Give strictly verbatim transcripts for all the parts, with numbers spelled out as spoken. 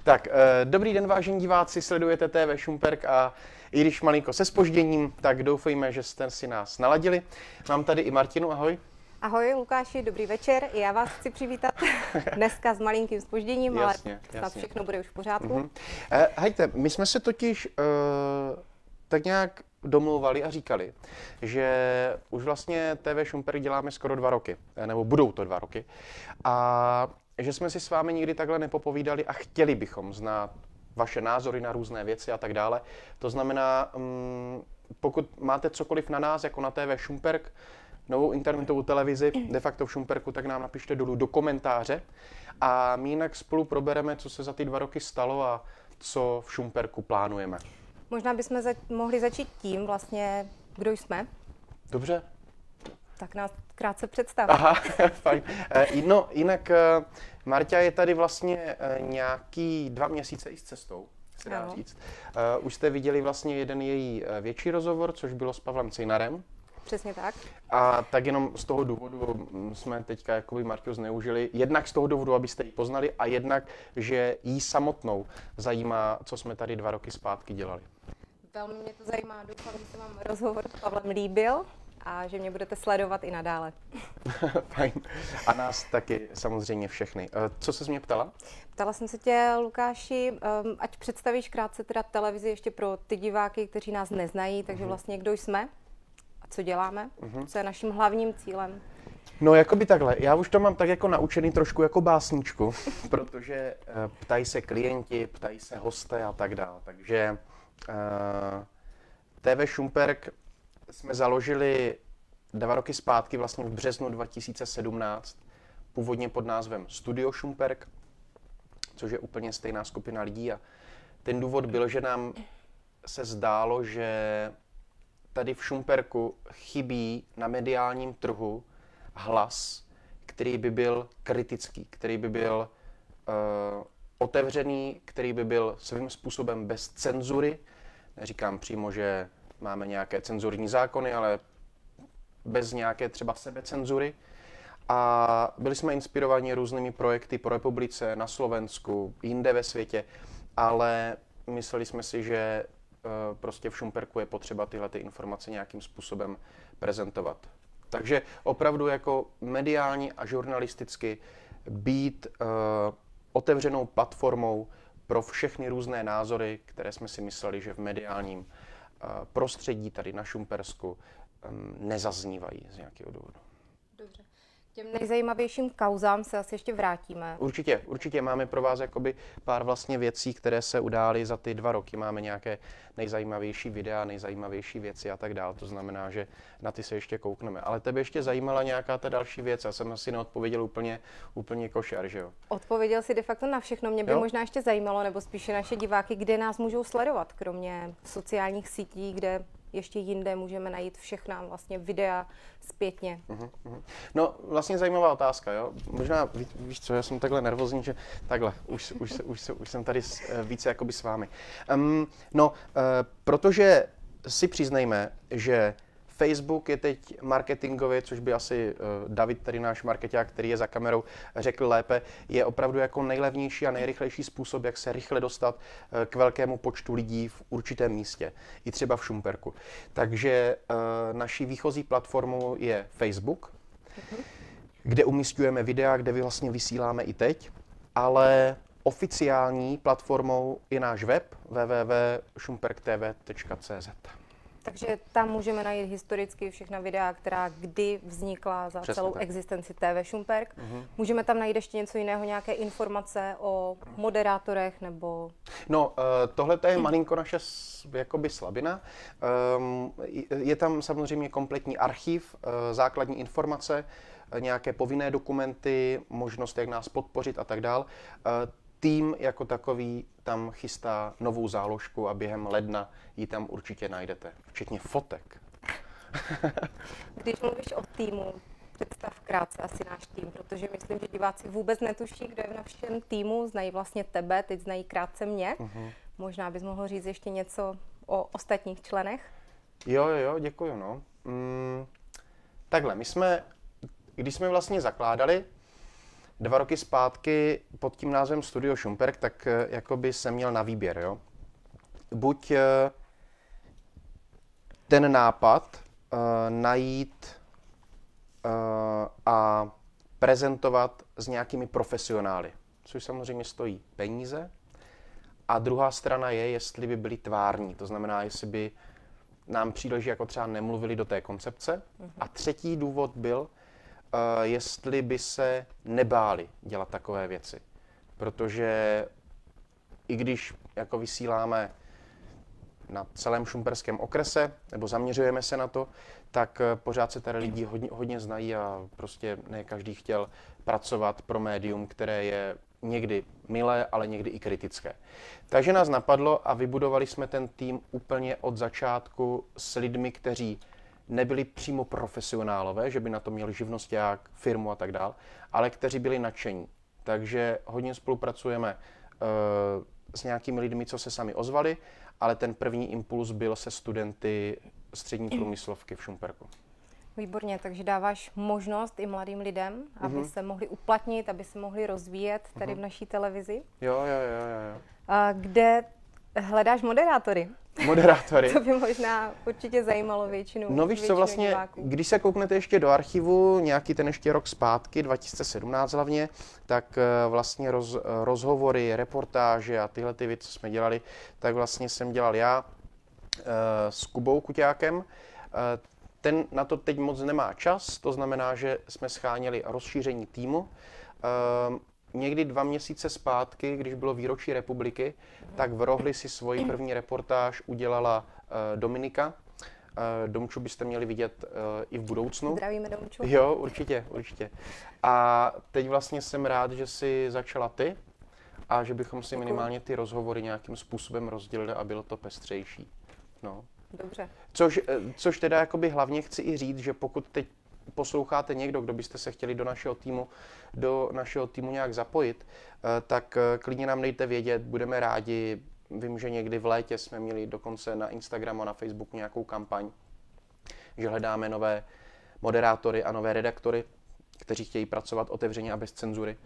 Tak, dobrý den, vážení diváci, sledujete T V Šumperk a i když malinko se zpožděním, tak doufejme, že jste si nás naladili. Mám tady i Martinu, ahoj. Ahoj Lukáši, dobrý večer. Já vás chci přivítat dneska s malinkým zpožděním, jasně, ale snad jasně. Všechno bude už v pořádku. Mm-hmm. Eh, hejte, my jsme se totiž uh, tak nějak domlouvali a říkali, že už vlastně T V Šumperk děláme skoro dva roky, nebo budou to dva roky. A že jsme si s vámi nikdy takhle nepopovídali a chtěli bychom znát vaše názory na různé věci a tak dále. To znamená, um, pokud máte cokoliv na nás, jako na T V Šumperk, novou internetovou televizi, de facto v Šumperku, tak nám napište dolů do komentáře a my jinak spolu probereme, co se za ty dva roky stalo a co v Šumperku plánujeme. Možná bychom za- mohli začít tím vlastně, kdo jsme. Dobře. Tak nás krátce představ. Aha, fajn. No, jinak Marta je tady vlastně nějaký dva měsíce i s cestou, se dá říct. Už jste viděli vlastně jeden její větší rozhovor, což bylo s Pavlem Cejnarem. Přesně tak. A tak jenom z toho důvodu jsme teďka jakoby Martu zneužili. Jednak z toho důvodu, abyste ji poznali, a jednak, že jí samotnou zajímá, co jsme tady dva roky zpátky dělali. Velmi mě to zajímá, doufám, že se vám rozhovor s Pavlem líbil a že mě budete sledovat i nadále. Fajn. A nás taky samozřejmě všechny. Co ses mě ptala? Ptala jsem se tě, Lukáši, ať představíš krátce teda televizi ještě pro ty diváky, kteří nás neznají, takže uh-huh. vlastně kdo jsme a co děláme, uh-huh. co je naším hlavním cílem. No, jakoby takhle. Já už to mám tak jako naučený trošku jako básničku, protože uh, ptají se klienti, ptají se hosté a tak dále. Takže uh, T V Šumperk jsme založili dva roky zpátky, vlastně v březnu dva tisíce sedmnáct, původně pod názvem Studio Šumperk, což je úplně stejná skupina lidí. A ten důvod byl, že nám se zdálo, že tady v Šumperku chybí na mediálním trhu hlas, který by byl kritický, který by byl uh, otevřený, který by byl svým způsobem bez cenzury. Neříkám přímo, že máme nějaké cenzurní zákony, ale bez nějaké třeba sebecenzury. A byli jsme inspirováni různými projekty po republice, na Slovensku, jinde ve světě, ale mysleli jsme si, že uh, prostě v Šumperku je potřeba tyhle ty informace nějakým způsobem prezentovat. Takže opravdu jako mediálně a žurnalisticky být uh, otevřenou platformou pro všechny různé názory, které jsme si mysleli, že v mediálním uh, prostředí tady na Šumpersku um, nezaznívají z nějakého důvodu. Dobře. Těm nejzajímavějším kauzám se asi ještě vrátíme. Určitě, určitě máme pro vás jakoby pár vlastně věcí, které se udály za ty dva roky. Máme nějaké nejzajímavější videa, nejzajímavější věci a tak dále. To znamená, že na ty se ještě koukneme. Ale tebe ještě zajímala nějaká ta další věc. Já jsem asi neodpověděl úplně, úplně košer, že jo? Odpověděl si de facto na všechno. Mě by jo? možná ještě zajímalo, nebo spíše naše diváky, kde nás můžou sledovat, kromě sociálních sítí, kde ještě jinde můžeme najít všechna vlastně videa zpětně. Uh-huh, uh-huh. No, vlastně zajímavá otázka, jo. Možná, ví, víš co, já jsem takhle nervózní, že takhle, už, už, už, už jsem tady více jakoby s vámi. Um, no, uh, protože si přiznejme, že Facebook je teď marketingově, což by asi uh, David, tady náš markeťák, který je za kamerou, řekl lépe, je opravdu jako nejlevnější a nejrychlejší způsob, jak se rychle dostat uh, k velkému počtu lidí v určitém místě, i třeba v Šumperku. Takže uh, naší výchozí platformou je Facebook, uh-huh. kde umísťujeme videa, kde vlastně vysíláme i teď, ale oficiální platformou je náš web w w w tečka šumperk t v tečka c z. Takže tam můžeme najít historicky všechna videa, která kdy vznikla za Přesně celou tak. existenci T V Šumperk. Uh-huh. Můžeme tam najít ještě něco jiného, nějaké informace o moderátorech nebo... No, tohle je malinko naše jakoby slabina. Je tam samozřejmě kompletní archiv, základní informace, nějaké povinné dokumenty, možnost, jak nás podpořit a tak dál. Tým jako takový tam chystá novou záložku a během ledna ji tam určitě najdete, včetně fotek. Když mluvíš o týmu, představ krátce asi náš tým, protože myslím, že diváci vůbec netuší, kdo je v našem týmu, znají vlastně tebe, teď znají krátce mě. Uh-huh. Možná bys mohl říct ještě něco o ostatních členech? Jo, jo, jo, děkuju, no. Mm, takhle, my jsme, když jsme vlastně zakládali, dva roky zpátky pod tím názvem Studio Šumperk, tak uh, jakoby jsem měl na výběr, jo. Buď uh, ten nápad uh, najít uh, a prezentovat s nějakými profesionály, což samozřejmě stojí peníze. A druhá strana je, jestli by byli tvární, to znamená, jestli by nám přijde, že jako třeba nemluvili do té koncepce. Uh-huh. A třetí důvod byl, uh, jestli by se nebáli dělat takové věci. Protože i když jako vysíláme na celém šumperském okrese, nebo zaměřujeme se na to, tak pořád se tady lidi hodně, hodně znají a prostě ne každý chtěl pracovat pro médium, které je někdy milé, ale někdy i kritické. Takže nás napadlo a vybudovali jsme ten tým úplně od začátku s lidmi, kteří nebyli přímo profesionálové, že by na to měli živnosťák, firmu a tak dál, ale kteří byli nadšení. Takže hodně spolupracujeme uh, s nějakými lidmi, co se sami ozvali, ale ten první impuls byl se studenty střední průmyslovky v Šumperku. Výborně, takže dáváš možnost i mladým lidem, aby mm-hmm. se mohli uplatnit, aby se mohli rozvíjet tady mm-hmm. v naší televizi. Jo, jo, jo, jo. jo. A kde hledáš moderátory? Moderátory? To by možná určitě zajímalo většinu No víš co, vlastně, diváků. Když se kouknete ještě do archivu, nějaký ten ještě rok zpátky, dva tisíce sedmnáct hlavně, tak vlastně roz, rozhovory, reportáže a tyhle ty věci, co jsme dělali, tak vlastně jsem dělal já uh, s Kubou Kuťákem. Uh, ten na to teď moc nemá čas, to znamená, že jsme scháněli rozšíření týmu. Uh, Někdy dva měsíce zpátky, když bylo výročí republiky, tak v Rohli si svoji první reportáž udělala uh, Dominika. Uh, Domču byste měli vidět uh, i v budoucnu. Zdravíme Domču. Jo, určitě, určitě. A teď vlastně jsem rád, že si začala ty a že bychom si minimálně ty rozhovory nějakým způsobem rozdělili a bylo to pestřejší. No. Dobře. Což, což teda jakoby hlavně chci i říct, že pokud teď posloucháte někdo, kdo byste se chtěli do našeho týmu, do našeho týmu nějak zapojit, tak klidně nám dejte vědět, budeme rádi. Vím, že někdy v létě jsme měli dokonce na Instagramu a na Facebooku nějakou kampaň, že hledáme nové moderátory a nové redaktory, kteří chtějí pracovat otevřeně a bez cenzury.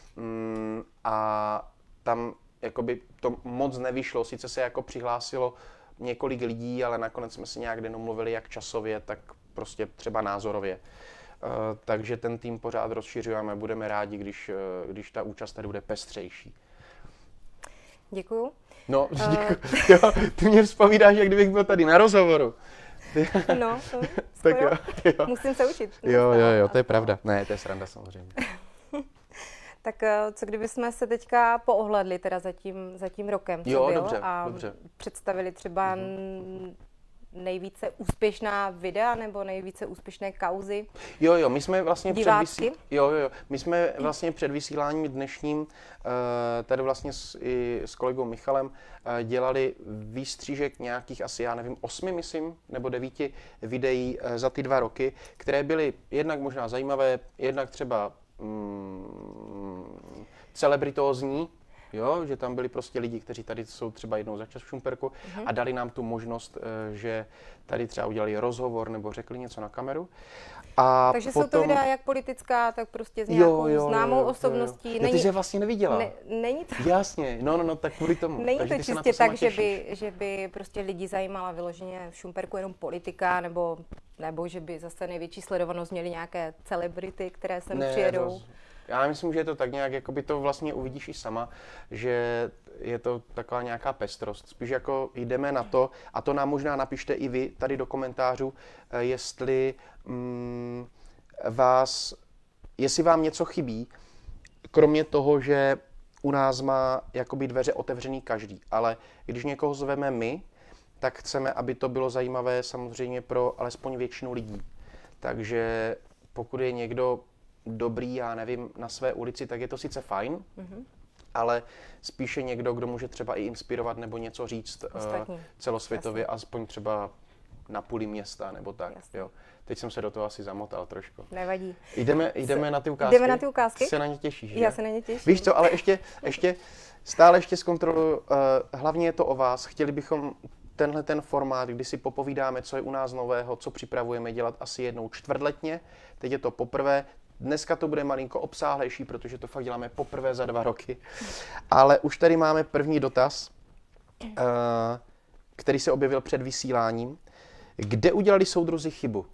A tam jakoby to moc nevyšlo, sice se jako přihlásilo několik lidí, ale nakonec jsme si nějak domluvili jak časově, tak prostě třeba názorově. Uh, takže ten tým pořád rozšiřujeme, budeme rádi, když, uh, když ta účast tady bude pestřejší. Děkuju. No, uh... děkuju. Jo, ty mě vzpovídáš, jak kdybych byl tady na rozhovoru. No, to tak jo, jo. Musím se učit. Jo, jo, jo, to je pravda. Ne, to je sranda samozřejmě. Tak co kdybychom se teďka poohledli teda za tím, za tím rokem, co jo, byl dobře, a dobře. představili třeba mm-hmm. nejvíce úspěšná videa nebo nejvíce úspěšné kauzy? Jo, jo, my jsme vlastně před, vysí... jo, jo, jo. My jsme vlastně před vysíláním dnešním tady vlastně s, i s kolegou Michalem dělali výstřížek nějakých asi, já nevím, osmi, myslím, nebo devíti videí za ty dva roky, které byly jednak možná zajímavé, jednak třeba mm, celebritózní, jo, že tam byli prostě lidi, kteří tady jsou třeba jednou za čas v Šumperku uh-huh. a dali nám tu možnost, že tady třeba udělali rozhovor nebo řekli něco na kameru. A takže potom... jsou to videa jak politická, tak prostě s nějakou jo, jo, jo, známou jo, osobností. Jo, jo. Není... Ty jsi je vlastně neviděla. Ne, není to... Jasně, no, no, no, tak kvůli tomu. Není takže to čistě to tak, že by, že by prostě lidi zajímala vyloženě v Šumperku jenom politika, nebo, nebo že by zase největší sledovanost měly nějaké celebrity, které sem ne, přijedou. To... Já myslím, že je to tak nějak, jako by to vlastně uvidíš i sama, že je to taková nějaká pestrost. Spíš jako jdeme na to, a to nám možná napište i vy tady do komentářů, jestli mm, vás, jestli vám něco chybí, kromě toho, že u nás má jakoby dveře otevřený každý, ale když někoho zveme my, tak chceme, aby to bylo zajímavé samozřejmě pro alespoň většinu lidí. Takže pokud je někdo dobrý, já nevím, na své ulici, tak je to sice fajn, mm-hmm. ale spíše někdo, kdo může třeba i inspirovat nebo něco říct uh, celosvětově, Jasně. aspoň třeba na půli města nebo tak. Jo. Teď jsem se do toho asi zamotal trošku. Nevadí. Jdeme, jdeme na ty ukázky? Jdeme na ty ukázky. Ty se na ně těšíš, že? Já se na ně těším. Víš co, ale ještě, ještě stále ještě zkontroluji, uh, hlavně je to o vás. Chtěli bychom tenhle ten formát, kdy si popovídáme, co je u nás nového, co připravujeme dělat asi jednou čtvrtletně. Teď je to poprvé. Dneska to bude malinko obsáhlejší, protože to fakt děláme poprvé za dva roky. Ale už tady máme první dotaz, uh, který se objevil před vysíláním. Kde udělali soudruzi chybu?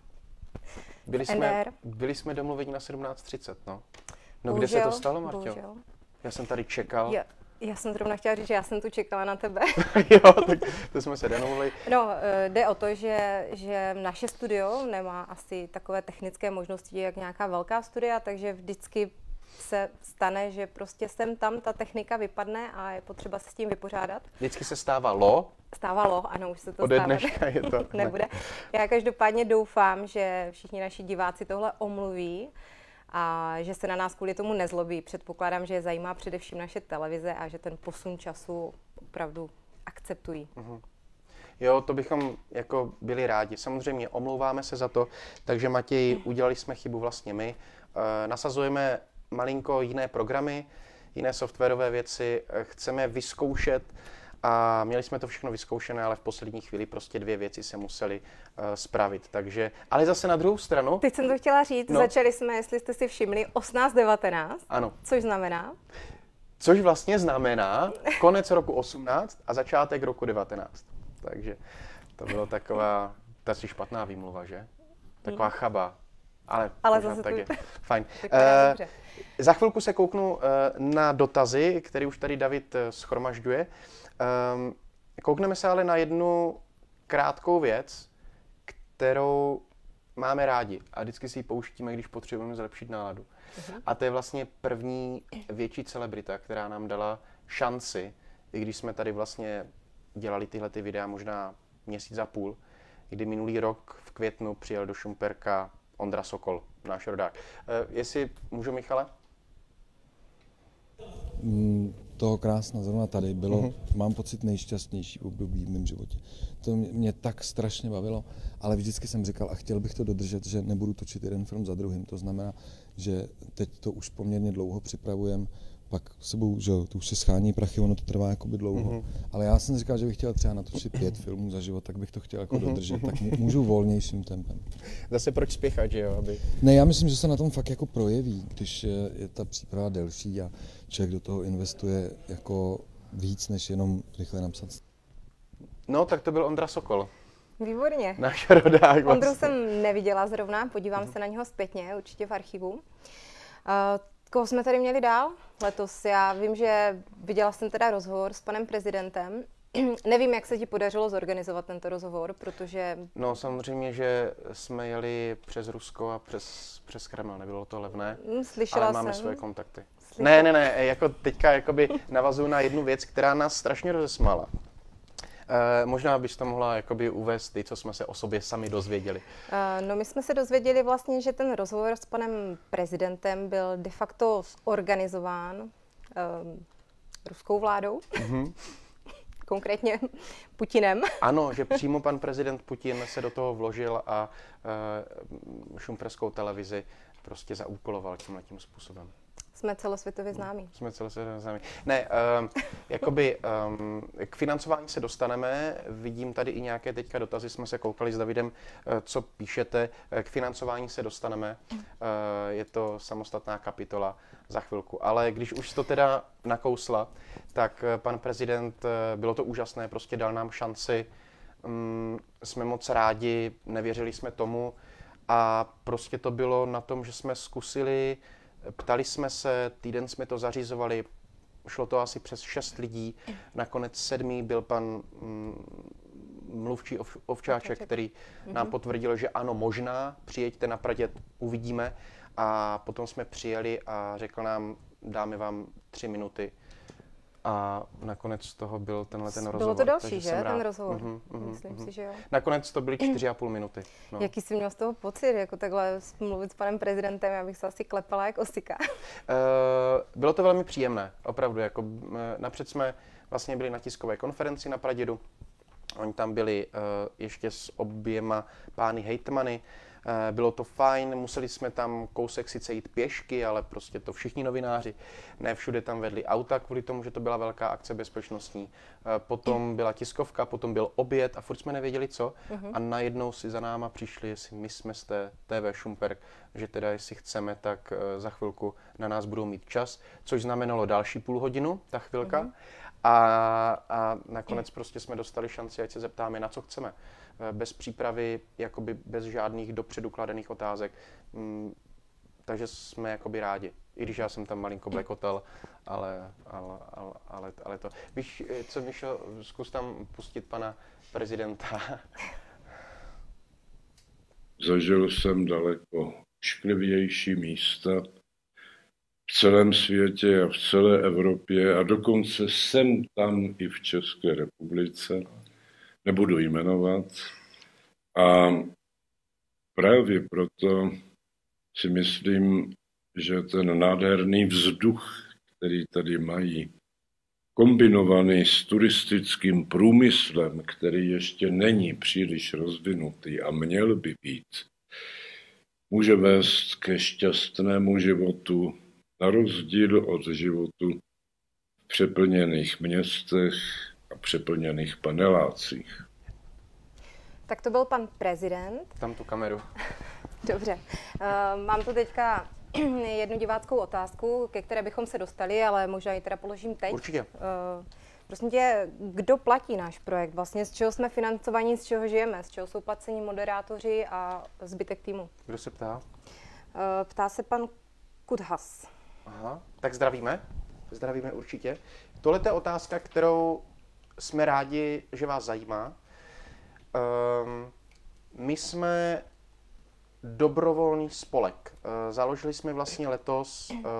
Byli jsme, byli jsme domluveni na sedmnáct třicet, no. No bohužel, kde se to stalo, Marťo? Bohužel. Já jsem tady čekal. Já, já jsem zrovna chtěla říct, že já jsem tu čekala na tebe. Jo, tak to jsme se domluvili. No, jde o to, že, že naše studio nemá asi takové technické možnosti, jak nějaká velká studia, takže vždycky se stane, že prostě sem tam ta technika vypadne a je potřeba se s tím vypořádat. Vždycky se stávalo? Stávalo, ano, už se to Ode stává. dneška je to. Nebude. Já každopádně doufám, že všichni naši diváci tohle omluví a že se na nás kvůli tomu nezlobí. Předpokládám, že je zajímá především naše televize a že ten posun času opravdu akceptují. Uh-huh. Jo, to bychom jako byli rádi. Samozřejmě omlouváme se za to, takže Matěj, udělali jsme chybu vlastně my. E, nasazujeme malinko jiné programy, jiné softwarové věci, chceme vyzkoušet a měli jsme to všechno vyzkoušené, ale v poslední chvíli prostě dvě věci se museli uh, spravit, takže, ale zase na druhou stranu. Teď jsem to chtěla říct, no. Začali jsme, jestli jste si všimli, osmnáct devatenáct, ano. Což znamená? Což vlastně znamená konec roku osmnáct a začátek roku devatenáct, takže to bylo taková, ta si špatná výmluva, že? Taková hmm. chaba. Ale, Ale zase tak to... je. Fajn. Uh, za chvilku se kouknu uh, na dotazy, které už tady David uh, schromažďuje. Um, koukneme se ale na jednu krátkou věc, kterou máme rádi a vždycky si ji pouštíme, když potřebujeme zlepšit náladu. Uh-huh. A to je vlastně první větší celebrita, která nám dala šanci, i když jsme tady vlastně dělali tyhle ty videa možná měsíc a půl, kdy minulý rok v květnu přijel do Šumperka Ondra Sokol, náš rodák. Uh, jestli můžu, Michale? Mm, toho krásna zrovna tady bylo, uh-huh. mám pocit, nejšťastnější období v mém životě. To mě, mě tak strašně bavilo, ale vždycky jsem říkal a chtěl bych to dodržet, že nebudu točit jeden film za druhým. To znamená, že teď to už poměrně dlouho připravujem, pak sebou, že to už se schání prachy, ono to trvá jakoby dlouho. Uh-huh. Ale já jsem říkal, že bych chtěl třeba natočit pět filmů za život, tak bych to chtěl jako uh-huh. dodržet, tak můžu volnějším tempem. Zase proč spěchat, že jo? Aby... Ne, já myslím, že se na tom fakt jako projeví, když je, je ta příprava delší a člověk do toho investuje jako víc, než jenom rychle napsat. No, tak to byl Ondra Sokol. Výborně. Náš rodák vlastně. Ondru jsem neviděla zrovna, podívám uh-huh. se na něho zpětně, určitě v archivu. Uh, Koho jsme tady měli dál letos? Já vím, že viděla jsem teda rozhovor s panem prezidentem. Nevím, jak se ti podařilo zorganizovat tento rozhovor, protože... No samozřejmě, že jsme jeli přes Rusko a přes, přes Kreml, nebylo to levné, Slyšela ale máme jsem. svoje kontakty. Slyšela. Ne, ne, ne, jako teďka jakoby navazuju na jednu věc, která nás strašně rozesmála. Uh, možná bys to mohla jakoby uvést ty, co jsme se o sobě sami dozvěděli. Uh, no my jsme se dozvěděli vlastně, že ten rozhovor s panem prezidentem byl de facto zorganizován uh, ruskou vládou, mm-hmm. konkrétně Putinem. Ano, že přímo pan prezident Putin se do toho vložil a uh, šumperskou televizi prostě zaúkoloval tímhletím způsobem. Jsme celosvětově známí. Jsme celosvětově známí. Ne, um, jakoby um, k financování se dostaneme. Vidím tady i nějaké teďka dotazy, jsme se koukali s Davidem, uh, co píšete. K financování se dostaneme. Uh, je to samostatná kapitola za chvilku. Ale když už to teda nakousla, tak uh, pan prezident, uh, bylo to úžasné, prostě dal nám šanci. Um, jsme moc rádi, nevěřili jsme tomu a prostě to bylo na tom, že jsme zkusili. Ptali jsme se, týden jsme to zařizovali, šlo to asi přes šest lidí, nakonec sedmý byl pan mm, mluvčí ov, Ovčáček, který mm-hmm. nám potvrdil, že ano, možná, přijeďte na Praděd, uvidíme. A potom jsme přijeli a řekl nám, dáme vám tři minuty. A nakonec z toho byl tenhle ten rozhovor. Bylo to další, že, ten rozhovor? Mm-hmm, mm-hmm, Myslím mm-hmm. si, že jo. Nakonec to byly čtyři a půl minuty. No. Jaký jsi měl z toho pocit, jako takhle mluvit s panem prezidentem, já bych se asi klepala jak osika. Uh, bylo to velmi příjemné, opravdu. Jako, uh, napřed jsme vlastně byli na tiskové konferenci na Pradědu. Oni tam byli uh, ještě s oběma pány hejtmany. Bylo to fajn, museli jsme tam kousek sice jít pěšky, ale prostě to všichni novináři, ne všude tam vedli auta kvůli tomu, že to byla velká akce bezpečnostní. Potom byla tiskovka, potom byl oběd a furt jsme nevěděli co. Uh-huh. A najednou si za náma přišli, jestli my jsme z té T V Šumperk, že teda jestli chceme, tak za chvilku na nás budou mít čas, což znamenalo další půl hodinu, ta chvilka. Uh-huh. A, a nakonec prostě jsme dostali šanci, ať se zeptáme, na co chceme. Bez přípravy, jakoby bez žádných dopředu kladených otázek. Takže jsme jakoby rádi. I když já jsem tam malinko blekotal, ale, ale, ale, ale, ale to. Víš, co, Míšo, zkus tam pustit pana prezidenta. Zažil jsem daleko šklivější místa v celém světě a v celé Evropě a dokonce jsem tam i v České republice. Nebudu jmenovat. A právě proto si myslím, že ten nádherný vzduch, který tady mají, kombinovaný s turistickým průmyslem, který ještě není příliš rozvinutý a měl by být, může vést ke šťastnému životu, na rozdíl od životu v přeplněných městech a přeplněných panelácích. Tak to byl pan prezident. Tam tu kameru. Dobře. Uh, mám tu teďka jednu diváckou otázku, ke které bychom se dostali, ale možná ji teda položím teď. Určitě. Uh, prosím tě, kdo platí náš projekt? Vlastně z čeho jsme financovaní, z čeho žijeme? Z čeho jsou placení moderátoři a zbytek týmu? Kdo se ptá? Uh, ptá se pan Kudhas. Aha, tak zdravíme. Zdravíme určitě. Tohle je otázka, kterou jsme rádi, že vás zajímá. Um, my jsme dobrovolný spolek. Uh, založili jsme vlastně letos uh,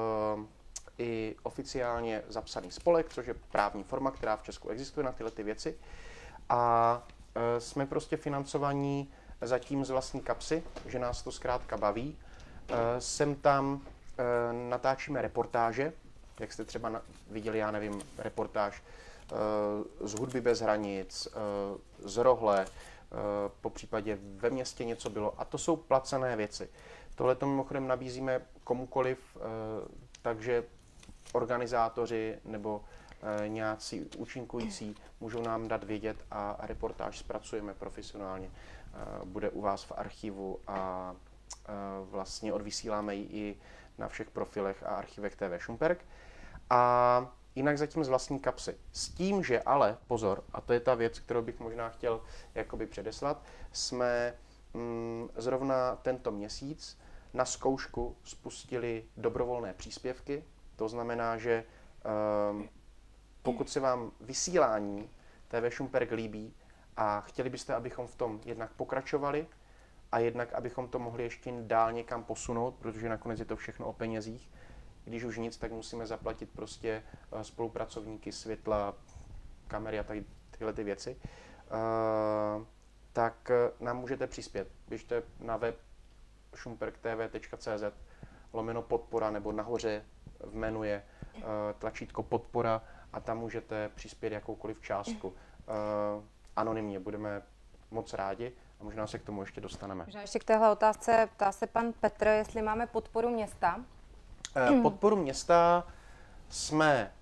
i oficiálně zapsaný spolek, což je právní forma, která v Česku existuje na tyhle ty věci. A uh, jsme prostě financovaní zatím z vlastní kapsy, že nás to zkrátka baví. Uh, sem tam uh, natáčíme reportáže, jak jste třeba na, viděli, já nevím, reportáž z Hudby bez hranic, z Rohle, po případě Ve městě něco bylo. A to jsou placené věci. Tohle to mimochodem nabízíme komukoliv, takže organizátoři nebo nějací účinkující můžou nám dát vědět a reportáž zpracujeme profesionálně. Bude u vás v archivu a vlastně odvysíláme ji i na všech profilech a archivech T V Šumperk. A jinak zatím z vlastní kapsy. S tím, že ale, pozor, a to je ta věc, kterou bych možná chtěl jakoby předeslat, jsme mm, zrovna tento měsíc na zkoušku spustili dobrovolné příspěvky. To znamená, že um, pokud se vám vysílání T V Šumperk líbí a chtěli byste, abychom v tom jednak pokračovali a jednak, abychom to mohli ještě dál někam posunout, protože nakonec je to všechno o penězích. Když už nic, tak musíme zaplatit prostě spolupracovníky, světla, kamery a tady tyhle ty věci. Uh, tak nám můžete přispět. Běžte na web šumperk t v tečka c z lomeno podpora, nebo nahoře v menu je uh, tlačítko podpora a tam můžete přispět jakoukoliv částku. Uh, anonymně budeme moc rádi a možná se k tomu ještě dostaneme. Možná ještě k téhle otázce ptá se pan Petr, jestli máme podporu města. Podporu města jsme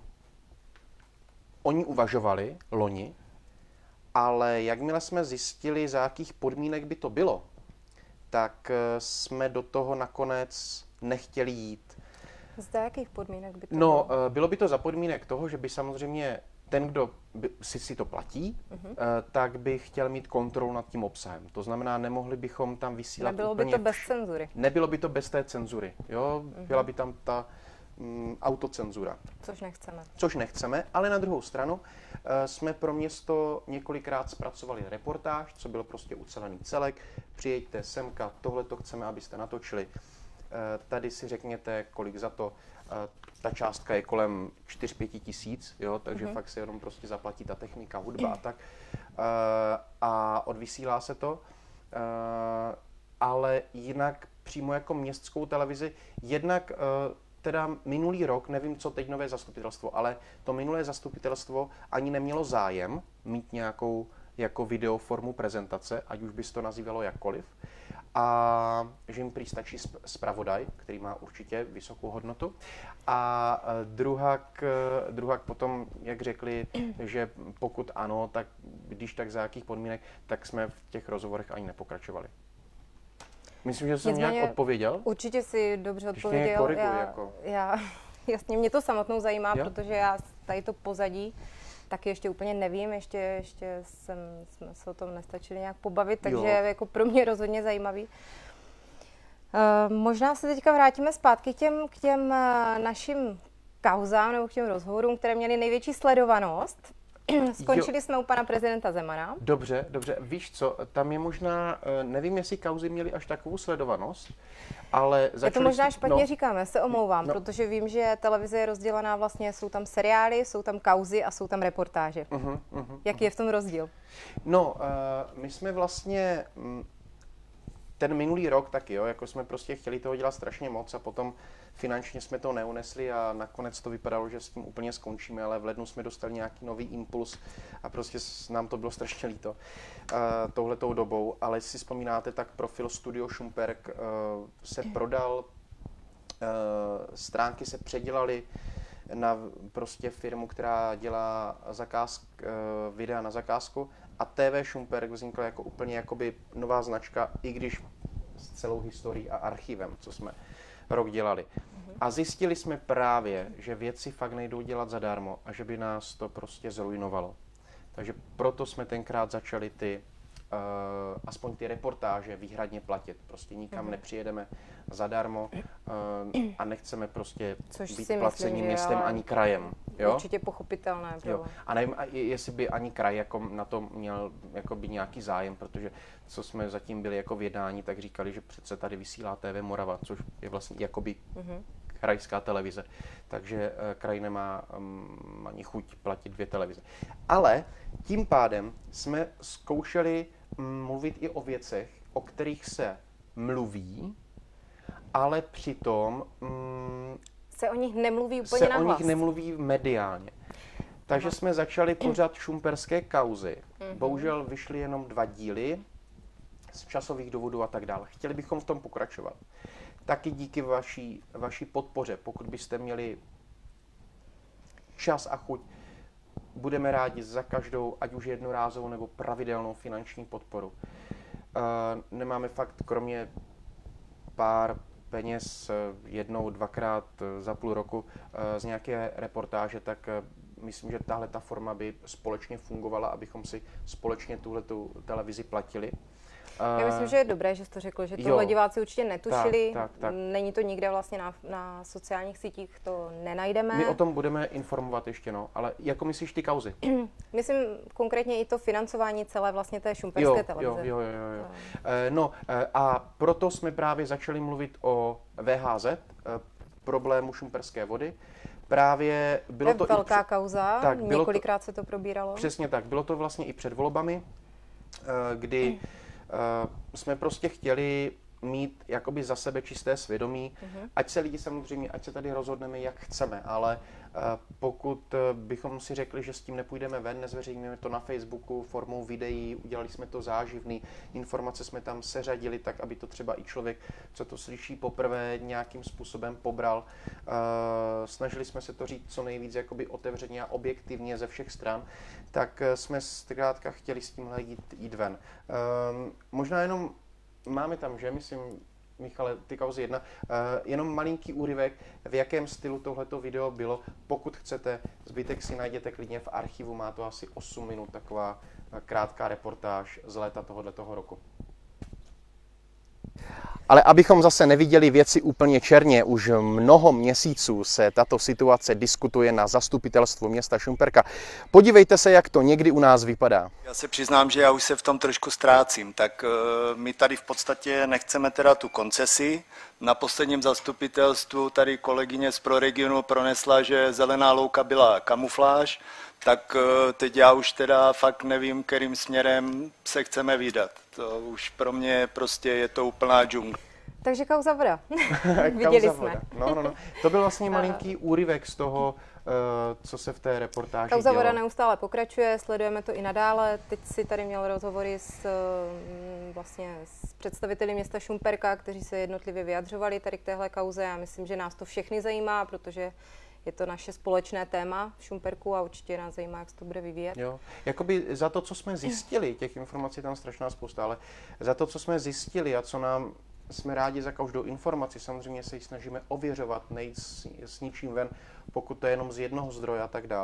o ní uvažovali loni, ale jakmile jsme zjistili, za jakých podmínek by to bylo, tak jsme do toho nakonec nechtěli jít. Za jakých podmínek by to no, bylo? Bylo by to za podmínek toho, že by samozřejmě ten, kdo by si, si to platí, uh-huh. tak by chtěl mít kontrolu nad tím obsahem. To znamená, nemohli bychom tam vysílat Nebylo úplně... by to bez cenzury. Nebylo by to bez té cenzury, jo? Uh-huh. Byla by tam ta mm, autocenzura. Což nechceme. Což nechceme, ale na druhou stranu uh, jsme pro město několikrát zpracovali reportáž, co byl prostě ucelený celek. Přijeďte semka, tohle to chceme, abyste natočili. Uh, tady si řekněte, kolik za to. Uh, ta částka je kolem čtyři pět tisíc, jo, takže mm-hmm. fakt se jenom prostě zaplatí ta technika, hudba a tak. Uh, a odvysílá se to. Uh, ale jinak přímo jako městskou televizi, jednak uh, teda minulý rok, nevím, co teď nové zastupitelstvo, ale to minulé zastupitelstvo ani nemělo zájem mít nějakou jako videoformu prezentace, ať už bys to nazývalo jakkoliv. a že jim prý stačí zpravodaj, který má určitě vysokou hodnotu. A druhak, druhak potom, jak řekli, že pokud ano, tak když tak za jakých podmínek, tak jsme v těch rozhovorech ani nepokračovali. Myslím, že jsem Nicméně nějak odpověděl. Určitě si dobře odpověděl. Koriguj, já, jako. já, jasně, mě to samotnou zajímá, Jo? protože já tady to pozadí taky ještě úplně nevím, ještě, ještě jsem, jsme se o tom nestačili nějak pobavit, takže Jo. je jako pro mě rozhodně zajímavý. Uh, možná se teďka vrátíme zpátky k těm, k těm uh, našim kauzám nebo k těm rozhovorům, které měly největší sledovanost. Skončili jo. jsme u pana prezidenta Zemana. Dobře, dobře. Víš co, tam je možná, nevím, jestli kauzy měly až takovou sledovanost, ale začali... Já to možná špatně no, říkám, já se omlouvám, no. protože vím, že televize je rozdělená vlastně, jsou tam seriály, jsou tam kauzy a jsou tam reportáže. Uh-huh, uh-huh, Jaký uh-huh. je v tom rozdíl? No, uh, my jsme vlastně... Mm, ten minulý rok taky, jo, jako jsme prostě chtěli toho dělat strašně moc a potom finančně jsme to neunesli a nakonec to vypadalo, že s tím úplně skončíme, ale v lednu jsme dostali nějaký nový impuls a prostě nám to bylo strašně líto uh, touhletou dobou, ale jestli si vzpomínáte, tak profil Studio Šumperk uh, se prodal, uh, stránky se předělaly na prostě firmu, která dělá zakázk, uh, videa na zakázku a T V Šumperk vznikla jako úplně jakoby nová značka, i když s celou historií a archivem, co jsme rok dělali. A zjistili jsme právě, že věci fakt nejdou dělat zadarmo a že by nás to prostě zrujnovalo. Takže proto jsme tenkrát začali ty, uh, aspoň ty reportáže výhradně platit. Prostě nikam mm. nepřijedeme zadarmo uh, a nechceme prostě Což být si placení myslím, městem ale ani krajem. Jo? Určitě pochopitelné. Jo. A nevím, jestli by ani kraj jako na to měl jako by nějaký zájem, protože co jsme zatím byli jako v jednání, tak říkali, že přece tady vysílá T V Morava, což je vlastně jakoby mm-hmm. krajská televize. Takže uh, kraj nemá um, ani chuť platit dvě televize. Ale tím pádem jsme zkoušeli um, mluvit i o věcech, o kterých se mluví, ale přitom um, se o nich nemluví úplně se nahlas. o nich nemluví mediálně. Takže Aha. jsme začali pořád šumperské kauzy. Mm-hmm. Bohužel vyšly jenom dva díly z časových důvodů a tak dále. Chtěli bychom v tom pokračovat. Taky díky vaší, vaší podpoře, pokud byste měli čas a chuť, budeme rádi za každou, ať už jednorázovou nebo pravidelnou finanční podporu. Uh, nemáme fakt, kromě pár peněz jednou, dvakrát za půl roku z nějaké reportáže, tak myslím, že tahle ta forma by společně fungovala, abychom si společně tuhletu televizi platili. Já myslím, že je dobré, že jsi to řekl, že tohle jo, diváci určitě netušili. Tak, tak, tak. Není to nikde vlastně na, na sociálních sítích, to nenajdeme. My o tom budeme informovat ještě, no, ale jako myslíš ty kauzy? Myslím konkrétně i to financování celé vlastně té šumperské jo, televize. Jo, jo, jo, jo. No. no a proto jsme právě začali mluvit o V H Z, problému šumperské vody. Právě bylo to, to je velká i před, kauza, tak, několikrát to, se to probíralo. Přesně tak, bylo to vlastně i před volbami, kdy Uh, jsme prostě chtěli mít jakoby za sebe čisté svědomí, uh-huh. ať se lidi samozřejmě, ať se tady rozhodneme, jak chceme, ale uh, pokud bychom si řekli, že s tím nepůjdeme ven, nezveřejníme to na Facebooku formou videí, udělali jsme to záživný, informace jsme tam seřadili tak, aby to třeba i člověk, co to slyší poprvé, nějakým způsobem pobral. Uh, snažili jsme se to říct co nejvíc jakoby otevřeně a objektivně ze všech stran, tak jsme zkrátka chtěli s tímhle jít, jít ven. Uh, možná jenom máme tam, že, myslím, Michale, ty kauzy jedna, uh, jenom malinký úryvek, v jakém stylu tohleto video bylo. Pokud chcete, zbytek si najděte klidně v archivu, má to asi osm minut, taková krátká reportáž z léta tohoto roku. Ale abychom zase neviděli věci úplně černě, už mnoho měsíců se tato situace diskutuje na zastupitelstvu města Šumperka. Podívejte se, jak to někdy u nás vypadá. Já se přiznám, že já už se v tom trošku ztrácím, tak uh, my tady v podstatě nechceme teda tu koncesi. Na posledním zastupitelstvu tady kolegyně z Proregionu pronesla, že zelená louka byla kamufláž, tak uh, teď já už teda fakt nevím, kterým směrem se chceme vydat. To už pro mě prostě je to úplná džungl. Takže kauza voda. Viděli kauza jsme. Voda. No, no, no. To byl vlastně malinký úryvek z toho, co se v té reportáži kauza dělo. voda neustále pokračuje, sledujeme to i nadále. Teď si tady měl rozhovory s, vlastně, s představiteli města Šumperka, kteří se jednotlivě vyjadřovali tady k téhle kauze. Já myslím, že nás to všechny zajímá, protože je to naše společné téma v Šumperku a určitě nás zajímá, jak se to bude vyvíjet. Jo. Jakoby za to, co jsme zjistili, těch informací tam strašná spousta, ale za to, co jsme zjistili a co nám jsme rádi za každou informaci, samozřejmě se ji snažíme ověřovat, nejít s, s ničím ven, pokud to je jenom z jednoho zdroje a tak dál.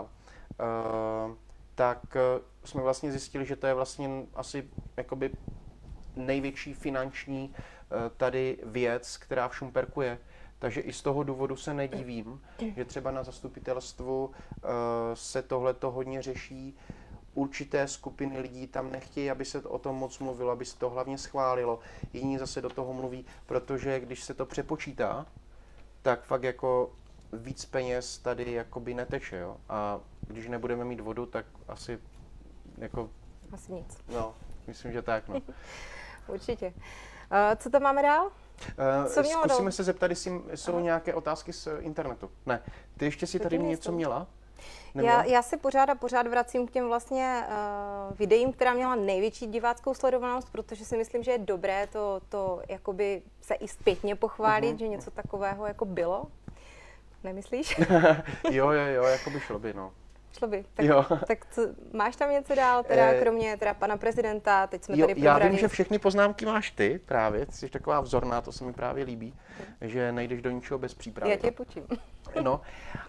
Uh, tak uh, jsme vlastně zjistili, že to je vlastně asi jakoby největší finanční uh, tady věc, která v Šumperku je. Takže i z toho důvodu se nedivím, že třeba na zastupitelstvu uh, se tohleto hodně řeší. Určité skupiny lidí tam nechtějí, aby se o tom moc mluvilo, aby se to hlavně schválilo. Jiní zase do toho mluví, protože když se to přepočítá, tak fakt jako víc peněz tady jakoby neteče, jo. A když nebudeme mít vodu, tak asi jako... Asi nic. No, myslím, že tak, no. Určitě. Uh, co tam máme dál? Uh, Co zkusíme dál? se zeptat, jestli jsou Aha. nějaké otázky z internetu. Ne, ty ještě si tady něco měla? Já, já se pořád a pořád vracím k těm vlastně uh, videím, která měla největší diváckou sledovanost, protože si myslím, že je dobré to, to jakoby se i zpětně pochválit, uh-huh. že něco takového jako bylo. Nemyslíš? jo, jo, jo, jako by šlo by, no. Šlo by. Tak, jo. tak co, máš tam něco dál, teda eh, kromě teda pana prezidenta, teď jsme jo, tady probrali. Já vím, že všechny poznámky máš ty právě, ty jsi taková vzorná, to se mi právě líbí, hmm. že nejdeš do ničeho bez přípravy. Já tě půjčím. No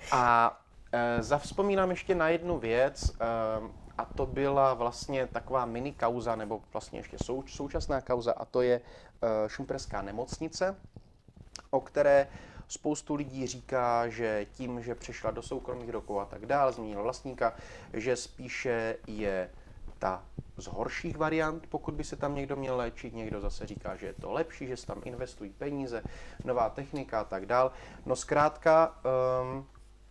a e, zavzpomínám ještě na jednu věc, e, a to byla vlastně taková mini kauza, nebo vlastně ještě sou, současná kauza, a to je e, šumperská nemocnice, o které spoustu lidí říká, že tím, že přešla do soukromých rukou a tak dál, změnila vlastníka, že spíše je ta z horších variant, pokud by se tam někdo měl léčit, někdo zase říká, že je to lepší, že se tam investují peníze, nová technika a tak dál. No zkrátka, um,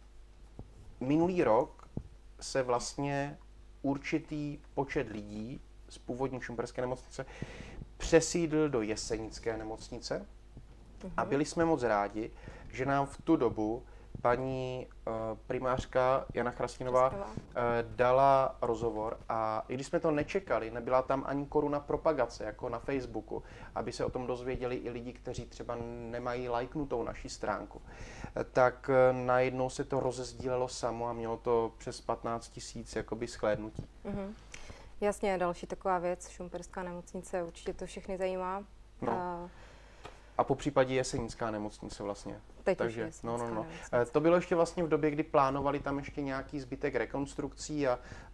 minulý rok se vlastně určitý počet lidí z původní šumperské nemocnice přesídlil do jesenické nemocnice. A byli jsme moc rádi, že nám v tu dobu paní uh, primářka Jana Chrastinová uh, dala rozhovor a i když jsme to nečekali, nebyla tam ani koruna propagace, jako na Facebooku, aby se o tom dozvěděli i lidi, kteří třeba nemají lajknutou naši stránku, uh, tak uh, najednou se to rozezdílelo samo a mělo to přes patnáct tisíc jakoby shlédnutí. Mm-hmm. Jasně, další taková věc, šumperská nemocnice, určitě to všechny zajímá. No. Uh, A po případě jesenická nemocnice vlastně. Teď Takže, no, no, no. To bylo ještě vlastně v době, kdy plánovali tam ještě nějaký zbytek rekonstrukcí a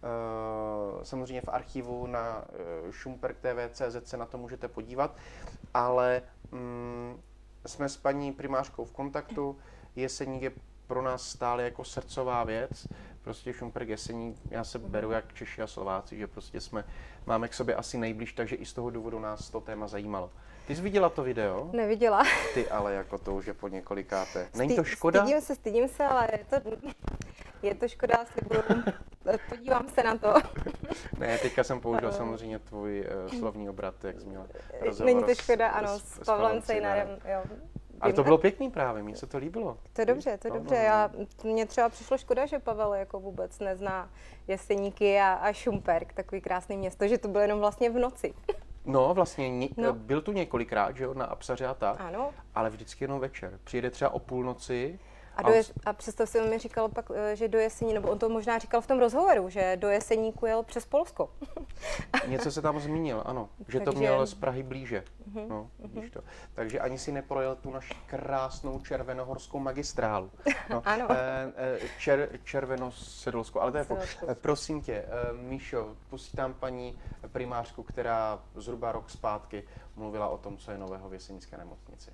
uh, samozřejmě v archivu na uh, šumperk T V tečka cé zet se na to můžete podívat, ale um, jsme s paní primářkou v kontaktu, Jeseník je pro nás stále jako srdcová věc, prostě Šumperk Jeseník, já se beru jak Češi a Slováci, že prostě jsme, máme k sobě asi nejblíž, takže i z toho důvodu nás to téma zajímalo. Ty jsi viděla to video? Neviděla. Ty ale jako to už je po několikáté. Není to škoda? Stydím se, stydím se, ale je to, je to škoda, slibuju. Podívám se na to. Ne, teďka jsem použil samozřejmě tvůj uh, slovní obrat, jak jsi měla rozhovor. Není to škoda, s, ano, s, s Pavlem Cejnarem, jo. Ale to bylo pěkný právě, mně se to líbilo. To je dobře, to je no, dobře. No, Já, mně třeba přišlo škoda, že Pavel jako vůbec nezná Jeseníky a, a Šumperk, takový krásný město, že to bylo jenom vlastně v noci. No, vlastně ně, no. byl tu několikrát, že jo, na Apsaře a tak, ano. ale vždycky jenom večer. Přijede třeba o půlnoci. A, do jes, a představ si, on mi říkal pak, že do Jesení, nebo on to možná říkal v tom rozhovoru, že do Jeseníku jel přes Polsko. Něco se tam zmínil, ano, že Takže... to měl z Prahy blíže. Uh-huh, no, vidíš to. Takže ani si neprojel tu naši krásnou červenohorskou magistrálu. No, ano. Čer, červenosedlskou, ale to je po... Prosím tě, Míšo, pustí tam paní primářku, která zhruba rok zpátky mluvila o tom, co je nového v jesenické nemocnici.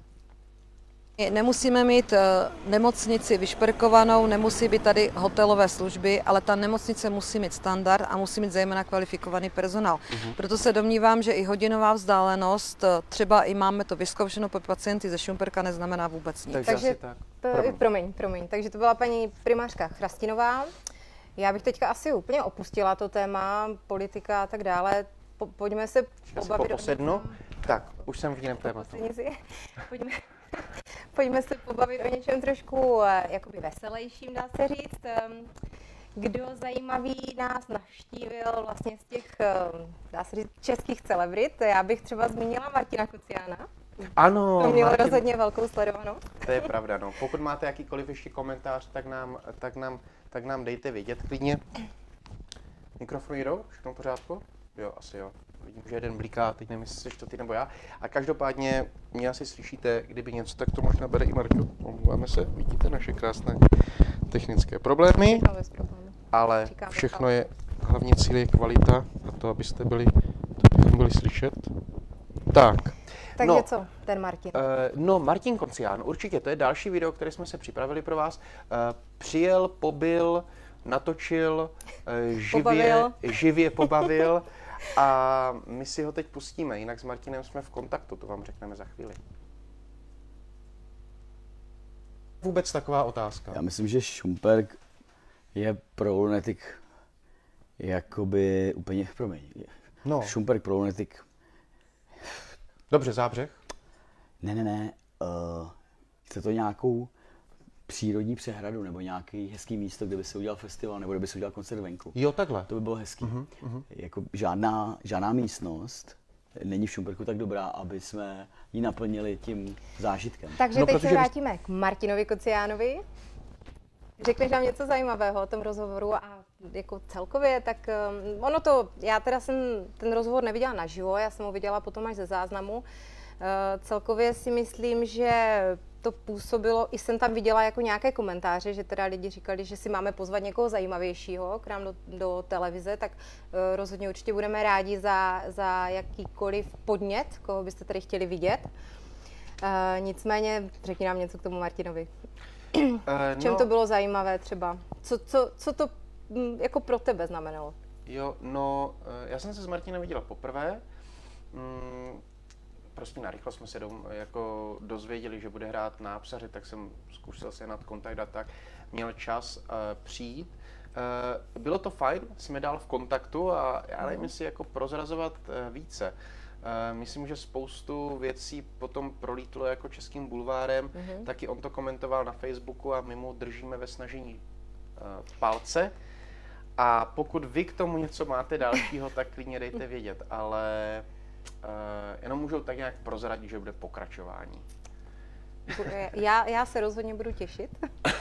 Nemusíme mít nemocnici vyšperkovanou, nemusí být tady hotelové služby, ale ta nemocnice musí mít standard a musí mít zejména kvalifikovaný personál. Uh-huh. Proto se domnívám, že i hodinová vzdálenost, třeba i máme to vyzkoušeno pro pacienty ze Šumperka, neznamená vůbec nic. Takže, Takže tak. Promiň. promiň, promiň. Takže to byla paní primářka Chrastinová. Já bych teďka asi úplně opustila to téma, politika a tak dále. Po, pojďme se pobavit. Po posednu. Tak, už jsem v jiném tématu. Pojďme, pojďme se pobavit o něčem trošku jakoby veselějším, dá se říct. Kdo zajímavý nás navštívil vlastně z těch, dá se říct, českých celebrit? Já bych třeba zmínila Martina Kociána. Ano, to mělo Martin... rozhodně velkou sledovanost. To je pravda, no. Pokud máte jakýkoliv ještě komentář, tak nám, tak nám, tak nám dejte vědět klidně. Mikrofony jdou? Všechno v pořádku? Jo, asi jo. Vidím, že jeden bliká, teď nevím, jestli jsi to ty nebo já. A každopádně mě asi slyšíte, kdyby něco, tak to možná bere i Marko. Omlouváme se, vidíte naše krásné technické problémy. Ale všechno je, hlavní cíl je kvalita a to, abyste byli, to bychom byli slyšet. Tak. Takže no, co, ten Martin? Uh, no, Martin Kocián, určitě, to je další video, které jsme se připravili pro vás. Uh, přijel, pobyl, natočil, uh, živě, pobavil. živě pobavil a my si ho teď pustíme, jinak s Martinem jsme v kontaktu, to vám řekneme za chvíli. Vůbec taková otázka. Já myslím, že Šumperk je pro Lunatic jakoby úplně, promiň, no. Šumperk pro Lunatic. Dobře, Zábřeh? Ne, ne, ne, uh, chce to nějakou přírodní přehradu nebo nějaký hezký místo, kde by se udělal festival nebo kde by se udělal koncert venku. Jo, takhle. To by bylo hezký. Uh-huh, uh-huh. Jako žádná, žádná místnost není v Šumperku tak dobrá, aby jsme ji naplnili tím zážitkem. Takže no, teď protože se vrátíme k Martinovi Kociánovi. Řekneš nám něco zajímavého o tom rozhovoru a jako celkově, tak um, ono to, já teda jsem ten rozhovor neviděla naživo, já jsem ho viděla potom až ze záznamu. Uh, celkově si myslím, že to působilo, i jsem tam viděla jako nějaké komentáře, že teda lidi říkali, že si máme pozvat někoho zajímavějšího k nám do, do televize, tak uh, rozhodně určitě budeme rádi za, za jakýkoliv podnět, koho byste tady chtěli vidět. Uh, nicméně řekni nám něco k tomu Martinovi. Uh, V čem no, to bylo zajímavé třeba? Co, co, co to m, jako pro tebe znamenalo? Jo, no, já jsem se s Martinem viděla poprvé. Mm, prostě narychlo jsme se dom, jako dozvěděli, že bude hrát na Psaři, tak jsem zkusil se nad kontakt a tak. Měl čas uh, přijít. Uh, bylo to fajn, jsme dál v kontaktu a já nevím, jestli jako prozrazovat uh, více. Uh, myslím, že spoustu věcí potom prolítlo jako českým bulvárem, mm-hmm. taky on to komentoval na Facebooku a my mu držíme ve snažení uh, palce. A pokud vy k tomu něco máte dalšího, tak klidně dejte vědět, ale uh, jenom můžou tak nějak prozradit, že bude pokračování. Já, já se rozhodně budu těšit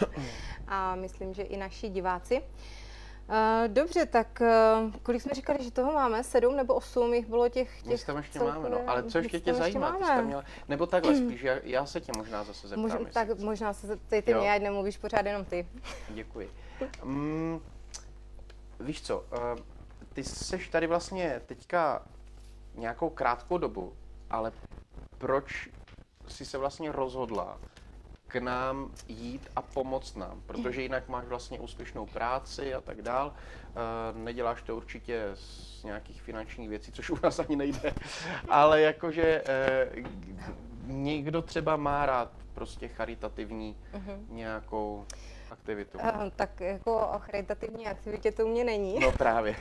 a myslím, že i naši diváci. Uh, dobře, tak uh, kolik jsme říkali, že toho máme? Sedm nebo osm jich bylo těch, těch tam ještě máme, no. Ale co ještě tě zajímá? Ty jsi měla, nebo takhle spíš, já, já se tě možná zase zeptám. Mož, tak jestli... možná se zeptej ty mě, ať nemluvíš pořád jenom ty. Děkuji. Um, víš co, uh, ty seš tady vlastně teďka nějakou krátkou dobu, ale proč jsi se vlastně rozhodla k nám jít a pomoct nám, protože jinak máš vlastně úspěšnou práci a tak dál. Uh, neděláš to určitě z nějakých finančních věcí, což u nás ani nejde, ale jakože uh, někdo třeba má rád prostě charitativní uh-huh. nějakou aktivitu. Uh, tak jako o charitativní aktivitě to u mě není. No právě.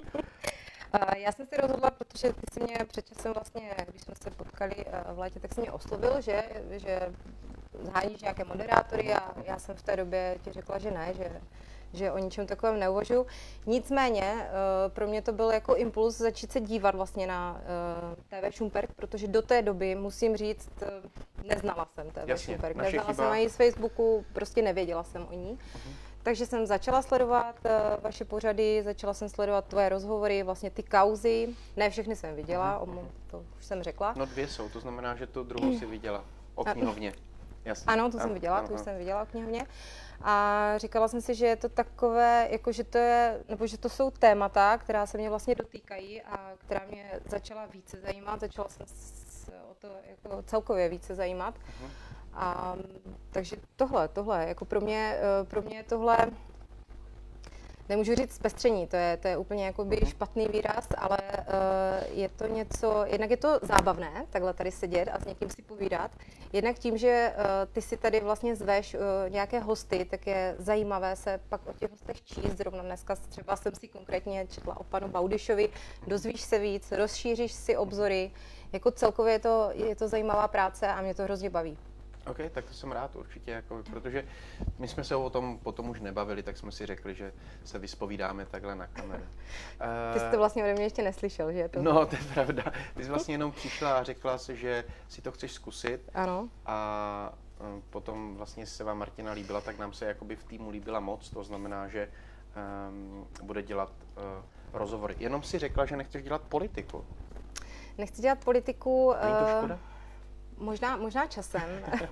Já jsem si rozhodla, protože ty jsi mě před časem vlastně, když jsme se potkali v létě, tak jsi mě oslovil, že, že zháníš nějaké moderátory a já jsem v té době ti řekla, že ne, že, že o ničem takovém neuvažuji. Nicméně pro mě to byl jako impuls začít se dívat vlastně na T V Šumperk, protože do té doby, musím říct, neznala jsem T V Jasně, Šumperk. Neznala chyba. jsem ani z Facebooku, prostě nevěděla jsem o ní. Uh-huh. Takže jsem začala sledovat uh, vaše pořady, začala jsem sledovat tvoje rozhovory, vlastně ty kauzy. Ne všechny jsem viděla, uh-huh. to už jsem řekla. No dvě jsou, to znamená, že tu druhou si viděla o knihovně. Jasně. Ano, to ano, jsem viděla, ano, to už jsem viděla o knihovně. A říkala jsem si, že je to takové, jako že to je, nebo že to jsou témata, která se mě vlastně dotýkají a která mě začala více zajímat, začala jsem se o to jako celkově více zajímat. Uh-huh. A, takže tohle, tohle, jako pro mě, pro mě tohle nemůžu říct zpestření, to je, to je úplně jakoby špatný výraz, ale uh, je to něco, jednak je to zábavné, takhle tady sedět a s někým si povídat, jednak tím, že uh, ty si tady vlastně zveš uh, nějaké hosty, tak je zajímavé se pak o těch hostech číst, zrovna dneska třeba jsem si konkrétně četla o panu Baudyšovi, dozvíš se víc, rozšíříš si obzory, jako celkově je to, je to zajímavá práce a mě to hrozně baví. OK, tak to jsem rád určitě, jako, protože my jsme se o tom potom už nebavili, tak jsme si řekli, že se vyspovídáme takhle na kameru. Ty jsi to vlastně ode mě ještě neslyšel, že? To... No, to je pravda. Ty jsi vlastně jenom přišla a řekla si, že si to chceš zkusit. Ano. A potom vlastně se vám Martina líbila, tak nám se jakoby v týmu líbila moc, to znamená, že um, bude dělat uh, rozhovory. Jenom si řekla, že nechceš dělat politiku. Nechci dělat politiku. Není to škoda? Uh... Možná, možná časem.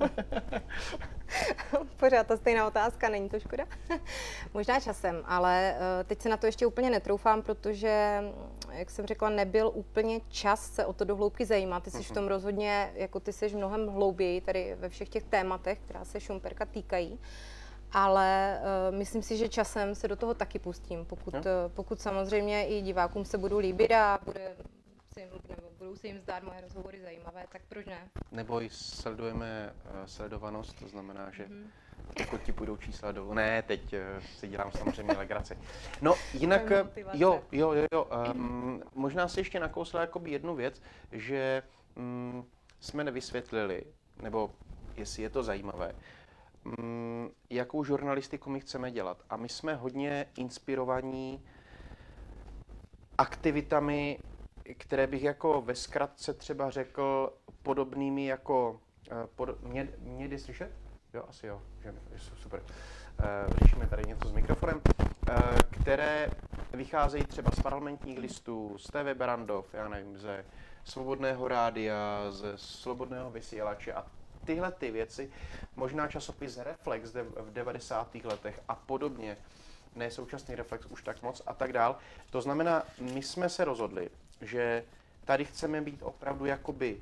Pořád ta stejná otázka, není to škoda? Možná časem, ale uh, teď se na to ještě úplně netroufám, protože, jak jsem řekla, nebyl úplně čas se o to do hloubky zajímat. Ty jsi v tom rozhodně, jako ty jsi mnohem hlouběji tady ve všech těch tématech, která se Šumperka týkají. Ale uh, myslím si, že časem se do toho taky pustím, pokud, uh, pokud samozřejmě i divákům se budu líbit a bude... nebo budou se jim zdát moje rozhovory zajímavé, tak proč ne? Nebo i sledujeme uh, sledovanost, to znamená, že mm. pokud ti půjdou čísla dolů. Ne, teď uh, si dělám samozřejmě legraci. No, jinak, jo, jo, jo, jo um, možná si ještě nakousla jakoby jednu věc, že um, jsme nevysvětlili, nebo jestli je to zajímavé, um, jakou žurnalistiku my chceme dělat. A my jsme hodně inspirovaní aktivitami, které bych jako ve zkratce třeba řekl podobnými jako, pod, mě, mě jde slyšet? Jo, asi jo, že, super. Uh, řešíme tady něco s mikrofonem, uh, které vycházejí třeba z parlamentních listů, z T V Barandov, já nevím, ze Svobodného rádia, ze Slobodného vysílače a tyhle ty věci, možná časopis Reflex v devadesátých letech a podobně, ne současný Reflex už tak moc a tak dál. To znamená, my jsme se rozhodli, že tady chceme být opravdu jakoby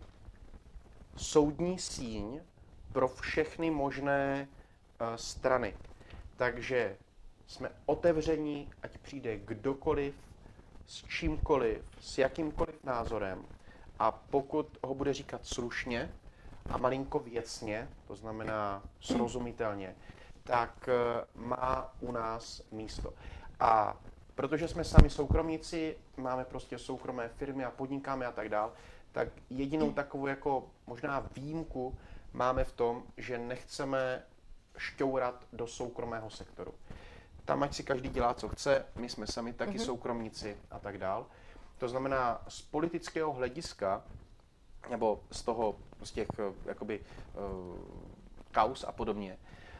soudní síň pro všechny možné uh, strany. Takže jsme otevření, ať přijde kdokoliv, s čímkoliv, s jakýmkoliv názorem a pokud ho bude říkat slušně a malinko věcně, to znamená srozumitelně, tak uh, má u nás místo. A protože jsme sami soukromníci, máme prostě soukromé firmy a podnikáme a tak dál, tak jedinou takovou jako možná výjimku máme v tom, že nechceme šťourat do soukromého sektoru. Tam ať si každý dělá, co chce, my jsme sami taky mm-hmm. soukromníci a tak dál. To znamená, z politického hlediska, nebo z toho, z těch jakoby uh, kaus a podobně,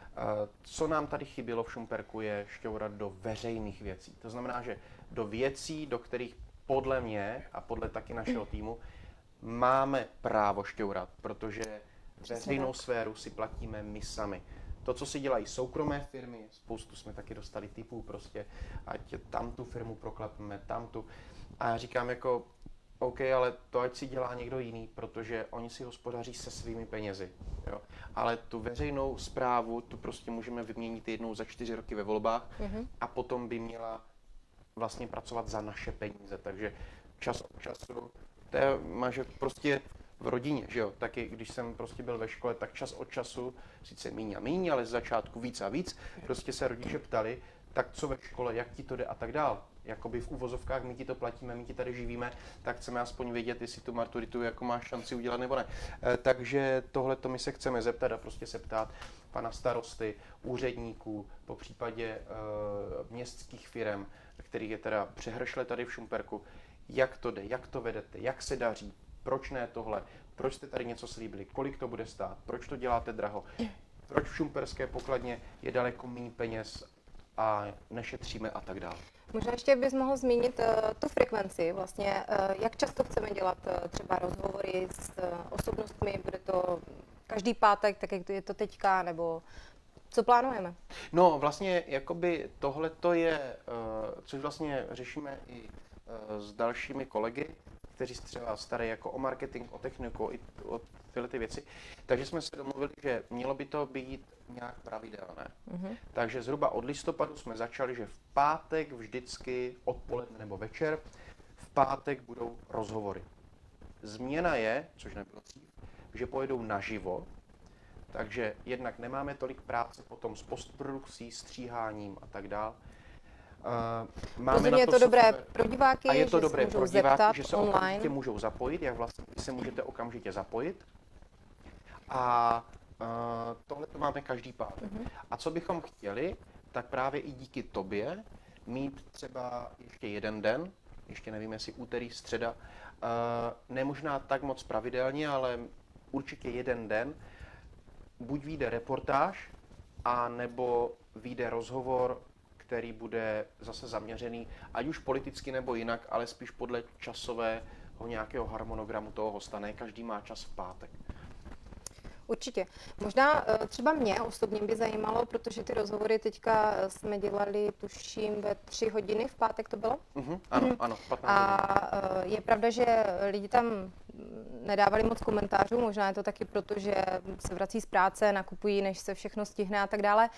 co nám tady chybělo v Šumperku je šťourat do veřejných věcí. To znamená, že do věcí, do kterých podle mě a podle taky našeho týmu máme právo šťourat, protože veřejnou sféru si platíme my sami. To, co si dělají soukromé firmy, spoustu jsme taky dostali typů prostě, ať tam tu firmu proklepeme, tam tu. A já říkám jako, OK, ale to ať si dělá někdo jiný, protože oni si hospodaří se svými penězi. Jo? Ale tu veřejnou správu, tu prostě můžeme vyměnit jednou za čtyři roky ve volbách mm-hmm. a potom by měla vlastně pracovat za naše peníze. Takže čas od času, to je, máš prostě v rodině, že jo, taky když jsem prostě byl ve škole, tak čas od času, sice míň a míň, ale z začátku víc a víc, prostě se rodiče ptali, tak co ve škole, jak ti to jde a tak dál. Jakoby v uvozovkách my ti to platíme, my ti tady živíme, tak chceme aspoň vědět, jestli tu maturitu jako máš šanci udělat nebo ne. E, takže tohle to my se chceme zeptat a prostě se ptát pana starosty, úředníků, po případě e, městských firem, kterých je teda přehršle tady v Šumperku, jak to jde, jak to vedete, jak se daří, proč ne tohle, proč jste tady něco slíbili, kolik to bude stát, proč to děláte draho, proč v šumperské pokladně je daleko méně peněz a nešetříme a tak dále. Možná ještě bys mohl zmínit uh, tu frekvenci, vlastně uh, jak často chceme dělat uh, třeba rozhovory s uh, osobnostmi, bude to každý pátek, tak jak to je to teďka, nebo co plánujeme? No vlastně jakoby tohleto je, uh, což vlastně řešíme i uh, s dalšími kolegy, kteří se třeba starají jako o marketing, o techniku, i o tyhle ty věci. Takže jsme se domluvili, že mělo by to být nějak pravidelné. Mm-hmm. Takže zhruba od listopadu jsme začali, že v pátek vždycky odpoledne nebo večer, v pátek budou rozhovory. Změna je, což nebylo dřív, že pojedou naživo, takže jednak nemáme tolik práce potom s postprodukcí, stříháním a tak dále. Uh, máme na je to, to dobré software. pro diváky, A je to že dobré se pro můžou diváky, zeptat že se online. okamžitě můžou zapojit, jak vlastně vy se můžete okamžitě zapojit. A uh, tohle to máme každý pátek. Mm-hmm. A co bychom chtěli, tak právě i díky tobě mít třeba ještě jeden den, ještě nevím, jestli úterý, středa, uh, ne možná tak moc pravidelně, ale určitě jeden den, buď vyjde reportáž, a nebo vyjde rozhovor, který bude zase zaměřený, ať už politicky nebo jinak, ale spíš podle časového nějakého harmonogramu toho hosta. Ne každý má čas v pátek. Určitě. Možná třeba mě osobně by zajímalo, protože ty rozhovory teďka jsme dělali, tuším, ve tři hodiny v pátek to bylo? Uh-huh, ano, ano, patnáct A hodin. Je pravda, že lidi tam nedávali moc komentářů, možná je to taky proto, že se vrací z práce, nakupují, než se všechno stihne a tak dále.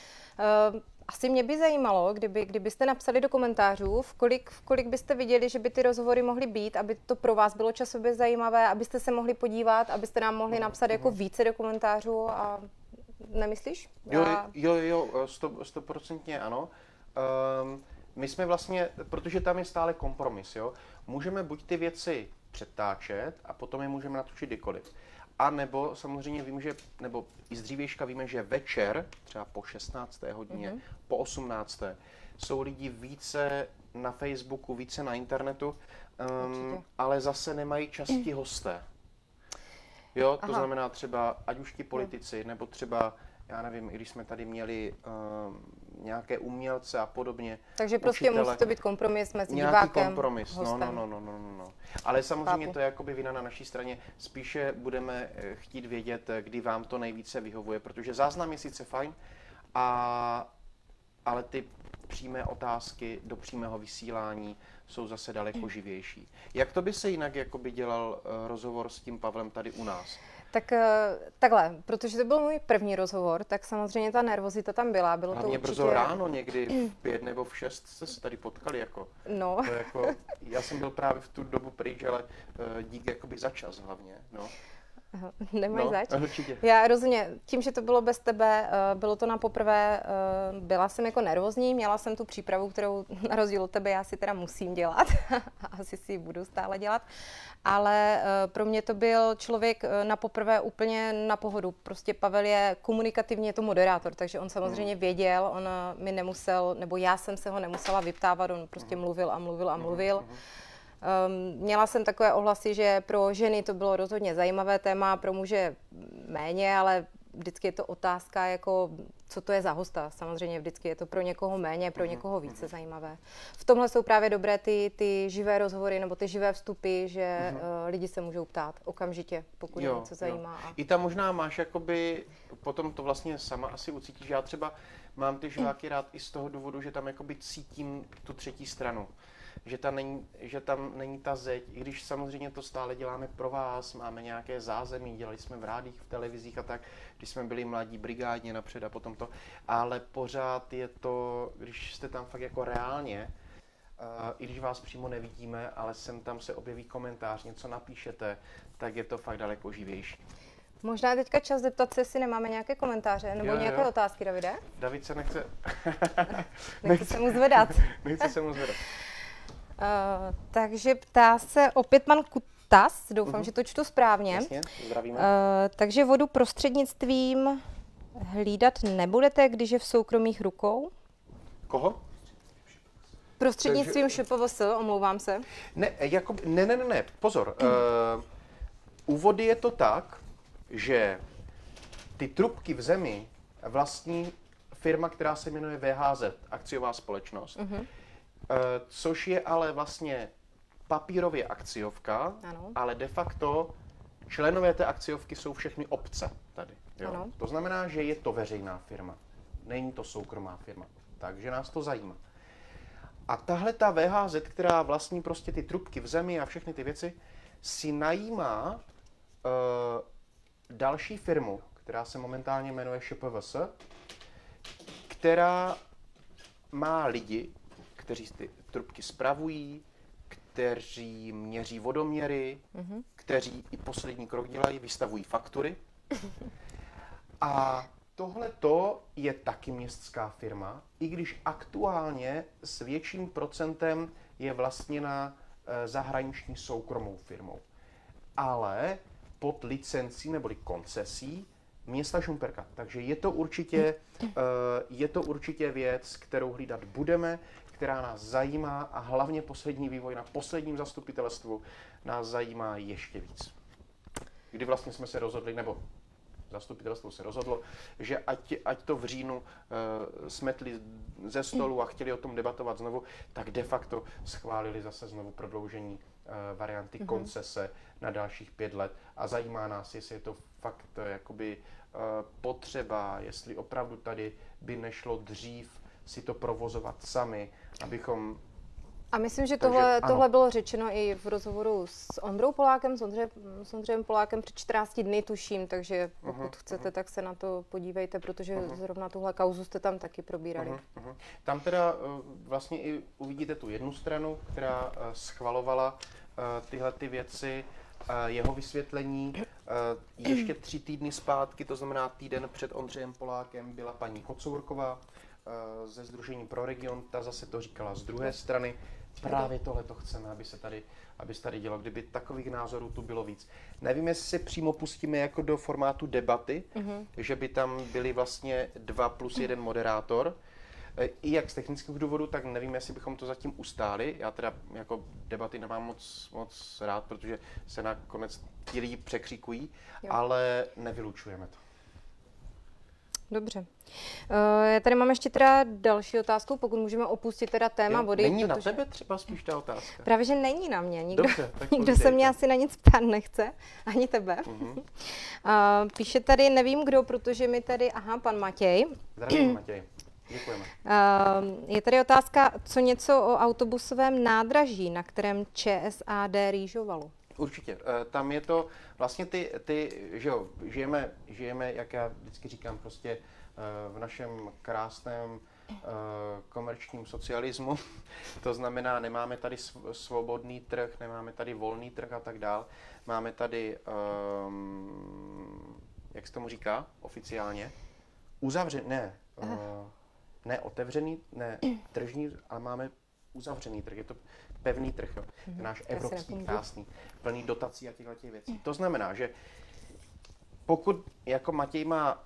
Asi mě by zajímalo, kdyby, kdybyste napsali do komentářů, v kolik, v kolik byste viděli, že by ty rozhovory mohly být, aby to pro vás bylo časově zajímavé, abyste se mohli podívat, abyste nám mohli napsat jako více do komentářů a nemyslíš? Jo, jo, jo, stoprocentně ano. Um, my jsme vlastně, protože tam je stále kompromis, jo, můžeme buď ty věci přetáčet a potom je můžeme natočit kdykoliv. A nebo samozřejmě vím, že, nebo i z dřívějška víme, že večer, třeba po šestnácté hodině, mm-hmm. po osmnácté jsou lidi více na Facebooku, více na internetu, um, ale zase nemají časti hosté. Jo, to Aha. znamená třeba, ať už ti politici, nebo třeba, já nevím, i když jsme tady měli um, nějaké umělce a podobně. Takže prostě učitele, musí to být kompromis mezi nějaký divákem, kompromis, hostem. no, no, no, no, no, no. Ale samozřejmě Chápu. to je jakoby vina na naší straně. Spíše budeme chtít vědět, kdy vám to nejvíce vyhovuje, protože záznam je sice fajn, a, ale ty přímé otázky do přímého vysílání jsou zase daleko živější. Jak to by se jinak jakoby dělal rozhovor s tím Pavlem tady u nás? Tak takhle, protože to byl můj první rozhovor, tak samozřejmě ta nervozita tam byla. Bylo a to mě určitě... brzo ráno, někdy v pět nebo v šest jste se tady potkali. Jako. No. To jako, já jsem byl právě v tu dobu pryč, ale uh, dík jakoby za čas hlavně. No. Nemáš no, zač? Určitě. Já rozhodně, tím, že to bylo bez tebe, bylo to na poprvé, byla jsem jako nervózní, měla jsem tu přípravu, kterou na rozdíl od tebe já si teda musím dělat, asi si ji budu stále dělat, ale pro mě to byl člověk na poprvé úplně na pohodu. Prostě Pavel je komunikativně, je to moderátor, takže on samozřejmě věděl, on mi nemusel, nebo já jsem se ho nemusela vyptávat, on prostě mluvil a mluvil a mluvil. Um, měla jsem takové ohlasy, že pro ženy to bylo rozhodně zajímavé téma, pro muže méně, ale vždycky je to otázka, jako, co to je za hosta. Samozřejmě vždycky je to pro někoho méně, pro někoho více zajímavé. V tomhle jsou právě dobré ty, ty živé rozhovory nebo ty živé vstupy, že uh, lidi se můžou ptát okamžitě, pokud je něco zajímá. A... I tam možná máš jakoby, potom to vlastně sama asi ucítíš. Já třeba mám ty živáky rád i z toho důvodu, že tam jakoby cítím tu třetí stranu. Že, ta není, že tam není ta zeď, i když samozřejmě to stále děláme pro vás, máme nějaké zázemí, dělali jsme v rádích, v televizích a tak, když jsme byli mladí brigádně napřed a potom to, ale pořád je to, když jste tam fakt jako reálně, uh, i když vás přímo nevidíme, ale sem tam se objeví komentář, něco napíšete, tak je to fakt daleko živější. Možná teďka čas zeptat se, jestli nemáme nějaké komentáře nebo jo, nějaké jo. otázky, Davide? David se nechce... nechce se mu zvedat. nechce se mu zvedat. Uh, takže ptá se opět pan Kutas, doufám, uh-huh. že to čtu správně. Jasně, zdravíme. Uh, takže vodu prostřednictvím hlídat nebudete, když je v soukromých rukou? Koho? Prostřednictvím takže... ŠPVS, omlouvám se. Ne, jako, ne, ne, ne, ne, pozor. Uh, u vody je to tak, že ty trubky v zemi vlastní firma, která se jmenuje V H Z, akciová společnost. Uh-huh. Což je ale vlastně papírově akciovka, ano. ale de facto členové té akciovky jsou všechny obce tady. Jo? To znamená, že je to veřejná firma, není to soukromá firma, takže nás to zajímá. A tahle ta V H Z, která vlastní prostě ty trubky v zemi a všechny ty věci, si najímá uh, další firmu, která se momentálně jmenuje Š P V S, která má lidi, kteří ty trubky spravují, kteří měří vodoměry, mm-hmm. kteří i poslední krok dělají, vystavují faktury. A tohleto je taky městská firma, i když aktuálně s větším procentem je vlastněna zahraniční soukromou firmou. Ale pod licencí neboli koncesí města Šumperka. Takže je to určitě, je to určitě věc, kterou hlídat budeme, která nás zajímá a hlavně poslední vývoj na posledním zastupitelstvu nás zajímá ještě víc. Kdy vlastně jsme se rozhodli, nebo zastupitelstvo se rozhodlo, že ať, ať to v říjnu uh, smetli ze stolu a chtěli o tom debatovat znovu, tak de facto schválili zase znovu prodloužení uh, varianty mm-hmm. koncese na dalších pět let a zajímá nás, jestli je to fakt uh, jakoby uh, potřeba, jestli opravdu tady by nešlo dřív si to provozovat sami, abychom... A myslím, že tohle, tohle bylo řečeno i v rozhovoru s Ondrou Polákem, s, Ondře, s Ondřejem Polákem před čtrnácti dny tuším, takže pokud uh-huh, chcete, uh-huh. tak se na to podívejte, protože uh-huh. zrovna tuhle kauzu jste tam taky probírali. Uh-huh, uh-huh. Tam teda uh, vlastně i uvidíte tu jednu stranu, která uh, schvalovala uh, tyhle ty věci, uh, jeho vysvětlení. Uh, ještě tři týdny zpátky, to znamená týden před Ondřejem Polákem, byla paní Kocourková uh, ze Sdružení pro region, ta zase to říkala z druhé strany. Právě tohle to chceme, aby se tady, aby se tady dělo, kdyby takových názorů tu bylo víc. Nevím, jestli se přímo pustíme jako do formátu debaty, mm-hmm. že by tam byli vlastně dva plus jeden moderátor. I jak z technických důvodů, tak nevím, jestli bychom to zatím ustáli. Já teda jako debaty nemám moc, moc rád, protože se nakonec ti lidi překřikují, jo. ale nevylučujeme to. Dobře. Uh, já tady mám ještě teda další otázku, pokud můžeme opustit teda téma jo, vody. Není protože... na tebe třeba spíš ta otázka? Právě, že není na mě. Nikdo, Dobře, nikdo se mě asi na nic ptát nechce, ani tebe. Uh-huh. Uh, píše tady, nevím kdo, protože mi tady, aha, pan Matěj. Zdravím, Matěj. Děkujeme. Uh, je tady otázka, co něco o autobusovém nádraží, na kterém Č S A D rýžovalo. Určitě. Tam je to vlastně ty, ty že jo, žijeme, žijeme, jak já vždycky říkám, prostě v našem krásném komerčním socialismu. To znamená, nemáme tady svobodný trh, nemáme tady volný trh a tak dál. Máme tady, um, jak se tomu říká oficiálně, uzavřený, ne, uh, ne otevřený, ne tržní, ale máme uzavřený trh. Je to pevný trh, jo. Mm-hmm. Náš evropský, krásný, plný dotací a těchto těch věcí. To znamená, že pokud jako Matěj má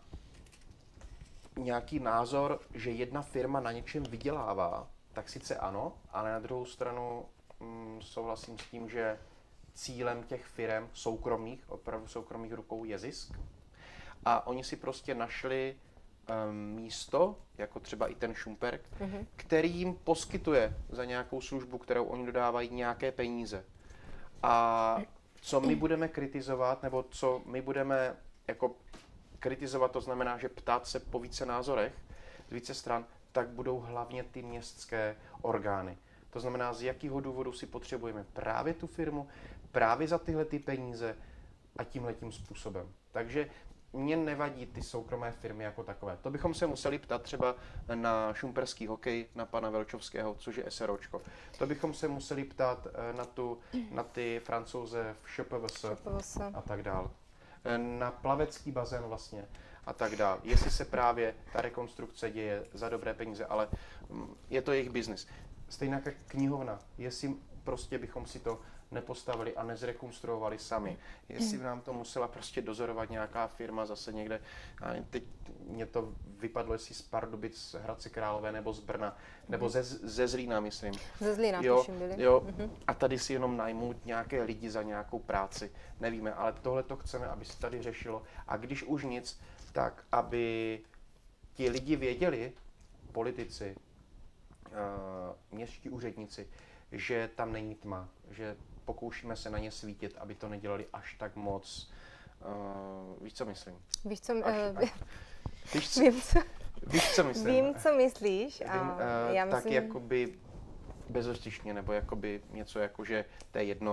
nějaký názor, že jedna firma na něčem vydělává, tak sice ano, ale na druhou stranu mm, souhlasím s tím, že cílem těch firem soukromých, opravdu soukromých rukou je zisk. A oni si prostě našli um, místo, jako třeba i ten Šumperk, mm-hmm. který jim poskytuje za nějakou službu, kterou oni dodávají, nějaké peníze. A co my budeme kritizovat, nebo co my budeme jako kritizovat, to znamená, že ptát se po více názorech, z více stran, tak budou hlavně ty městské orgány. To znamená, z jakého důvodu si potřebujeme právě tu firmu, právě za tyhle ty peníze a tímhletím způsobem. Takže mně nevadí ty soukromé firmy jako takové. To bychom se museli ptat třeba na šumperský hokej, na pana Velčovského, což je SROčko. To bychom se museli ptat na, tu, na ty Francouze v Š P V S a tak dál. Na plavecký bazén vlastně a tak dál. Jestli se právě ta rekonstrukce děje za dobré peníze, ale je to jejich biznis. Stejně jako knihovna. Jestli prostě bychom si to nepostavili a nezrekonstruovali sami. Jestli by nám to musela prostě dozorovat nějaká firma zase někde, a teď mě to vypadlo, jestli z Pardubic, z Hradce Králové, nebo z Brna, nebo ze, ze Zlína, myslím. Ze Zlína, jo, tuším byli. Jo, a tady si jenom najmout nějaké lidi za nějakou práci, nevíme, ale tohle to chceme, aby se tady řešilo. A když už nic, tak aby ti lidi věděli, politici, uh, městští úředníci, že tam není tma, že pokoušíme se na ně svítit, aby to nedělali až tak moc. Uh, víš, co myslím? Víš, co, až, uh, až, víš, co, vím, co, víš, co myslím? Vím, co myslíš. A vím, uh, já tak myslím... jakoby bezostyšně, nebo jakoby něco jako, že to je jedno,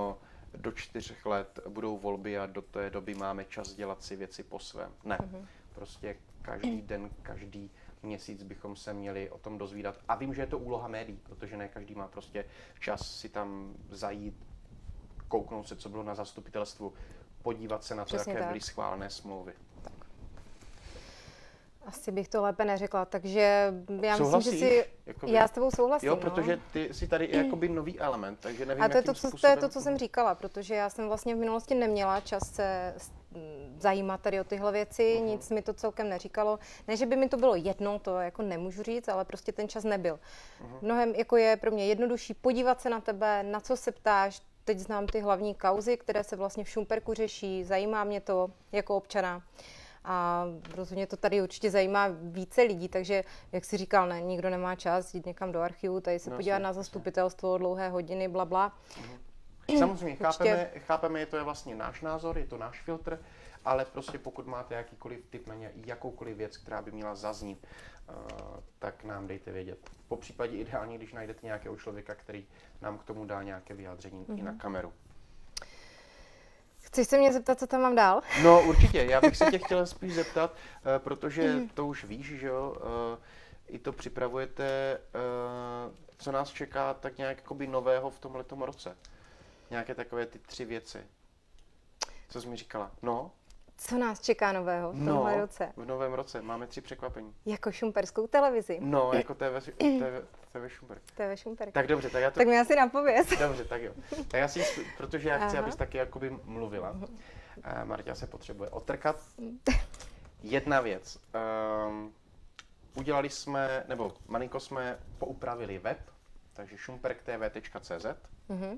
do čtyř let budou volby a do té doby máme čas dělat si věci po svém. Ne, mm-hmm. prostě každý den, každý měsíc bychom se měli o tom dozvídat. A vím, že je to úloha médií, protože ne každý má prostě čas si tam zajít, kouknout se, co bylo na zastupitelstvu, podívat se na to, Přesně jaké tak. byly schválené smlouvy. Tak. Asi bych to lépe neřekla, takže já Souhlasíš? myslím, že si... Jakoby... Já s tebou souhlasím, Jo, protože no. ty jsi tady jakoby nový element, takže nevím, A to je to, jakým co, způsobem... to je to, co jsem říkala, protože já jsem vlastně v minulosti neměla čas se zajímat tady o tyhle věci, uh-huh. nic mi to celkem neříkalo. Ne, že by mi to bylo jedno, to jako nemůžu říct, ale prostě ten čas nebyl. Uh-huh. Mnohem jako je pro mě jednodušší podívat se na tebe, na co se ptáš. Teď znám ty hlavní kauzy, které se vlastně v Šumperku řeší, zajímá mě to jako občana. A rozhodně to tady určitě zajímá více lidí, takže, jak jsi říkal, ne, nikdo nemá čas jít někam do archivu, tady se no, podívat na zastupitelstvo, dlouhé hodiny, blabla. Uh-huh. Samozřejmě, chápeme, chápeme, je to je vlastně náš názor, je to náš filtr, ale prostě pokud máte jakýkoliv tip na ně, jakoukoliv věc, která by měla zaznít, uh, tak nám dejte vědět. Po případě ideálně, když najdete nějakého člověka, který nám k tomu dá nějaké vyjádření uh-huh. i na kameru. Chceš se mě zeptat, co tam mám dál? No určitě, já bych se tě chtěla spíš zeptat, uh, protože mm. to už víš, že jo, uh, i to připravujete, uh, co nás čeká tak nějak jakoby nového v tomhletom roce. Nějaké takové ty tři věci. Co jsi mi říkala? No? Co nás čeká nového v tomhle no, roce? v novém roce máme tři překvapení. Jako šumperskou televizi? No, jako T V, T V, T V Šumperk. T V Šumperk. Tak dobře, tak já to... Tak mi asi napověz. Dobře, tak jo. Tak já si, protože já chci, Aha. abys taky jakoby mluvila. Uh, Marta se potřebuje otrkat. Jedna věc. Um, udělali jsme, nebo malinko jsme poupravili web, takže šumperk t v tečka c z. Uh-huh.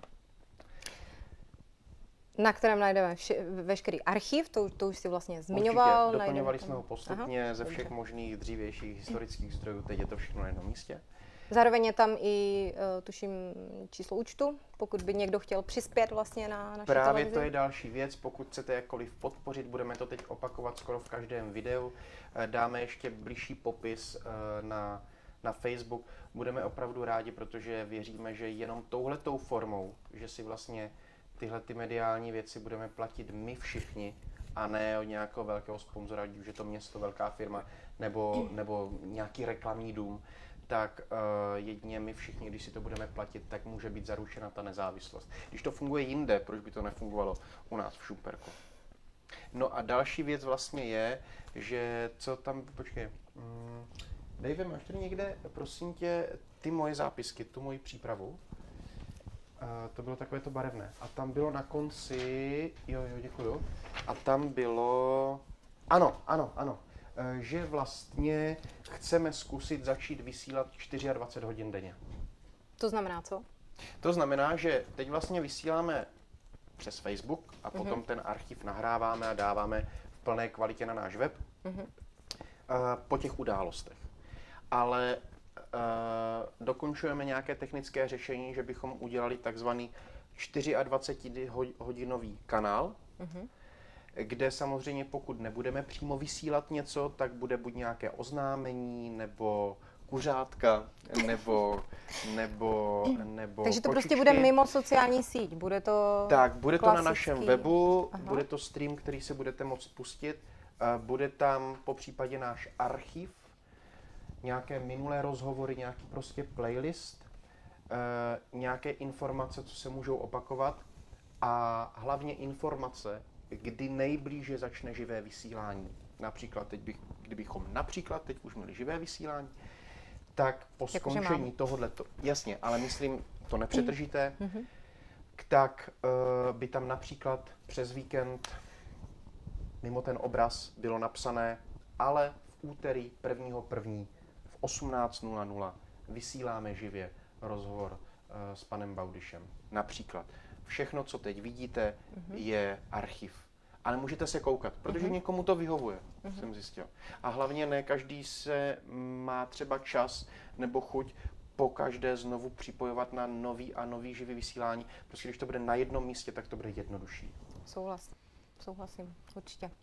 Na kterém najdeme vše, veškerý archiv, to, to už si vlastně zmiňoval. Určitě, doplňovali najdeme jsme ho postupně Aha, ze všech dobře. možných dřívějších historických zdrojů, teď je to všechno na jednom místě. Zároveň je tam i, uh, tuším, číslo účtu, pokud by někdo chtěl přispět vlastně na naši Právě televizi. to je další věc, pokud chcete jakkoliv podpořit, budeme to teď opakovat skoro v každém videu, dáme ještě blížší popis uh, na, na Facebook, budeme opravdu rádi, protože věříme, že jenom touhletou formou, že si vlastně tyhle ty mediální věci budeme platit my všichni a ne od nějakého velkého sponzora, ať už je to město, velká firma nebo, nebo nějaký reklamní dům, tak uh, jedině my všichni, když si to budeme platit, tak může být zaručena ta nezávislost. Když to funguje jinde, proč by to nefungovalo u nás v Šumperku? No a další věc vlastně je, že co tam, počkej, mm, Dave, máš tady někde, prosím tě, ty moje zápisky, tu moji přípravu? Uh, to bylo takové to barevné. A tam bylo na konci, jo, jo, děkuju. A tam bylo, ano, ano, ano, uh, že vlastně chceme zkusit začít vysílat dvacet čtyři hodin denně. To znamená co? To znamená, že teď vlastně vysíláme přes Facebook a potom uh-huh. ten archiv nahráváme a dáváme v plné kvalitě na náš web uh-huh. uh, po těch událostech. Ale Uh, dokončujeme nějaké technické řešení, že bychom udělali takzvaný dvacetičtyřhodinový kanál, uh-huh. kde samozřejmě pokud nebudeme přímo vysílat něco, tak bude buď nějaké oznámení, nebo kuřátka, nebo, nebo, nebo Takže to kočičky. Prostě bude mimo sociální síť, bude to Tak, bude klasický... to na našem webu, Aha. bude to stream, který si budete moct pustit, uh, bude tam po případě náš archiv, nějaké minulé rozhovory, nějaký prostě playlist, uh, nějaké informace, co se můžou opakovat a hlavně informace, kdy nejblíže začne živé vysílání. Například teď bych, kdybychom například teď už měli živé vysílání, tak po jako skončení tohoto, jasně, ale myslím, to nepřetržíte, mm-hmm. tak uh, by tam například přes víkend mimo ten obraz bylo napsané, ale v úterý prvního prvního v osmnáct nula nula vysíláme živě rozhovor uh, s panem Baudyšem. Například. Všechno, co teď vidíte, mm-hmm. je archiv. Ale můžete se koukat, protože mm-hmm. někomu to vyhovuje, mm-hmm. jsem zjistil. A hlavně ne každý se má třeba čas nebo chuť po každé znovu připojovat na nový a nový živý vysílání. Prostě když to bude na jednom místě, tak to bude jednodušší. Souhlas. Souhlasím, určitě.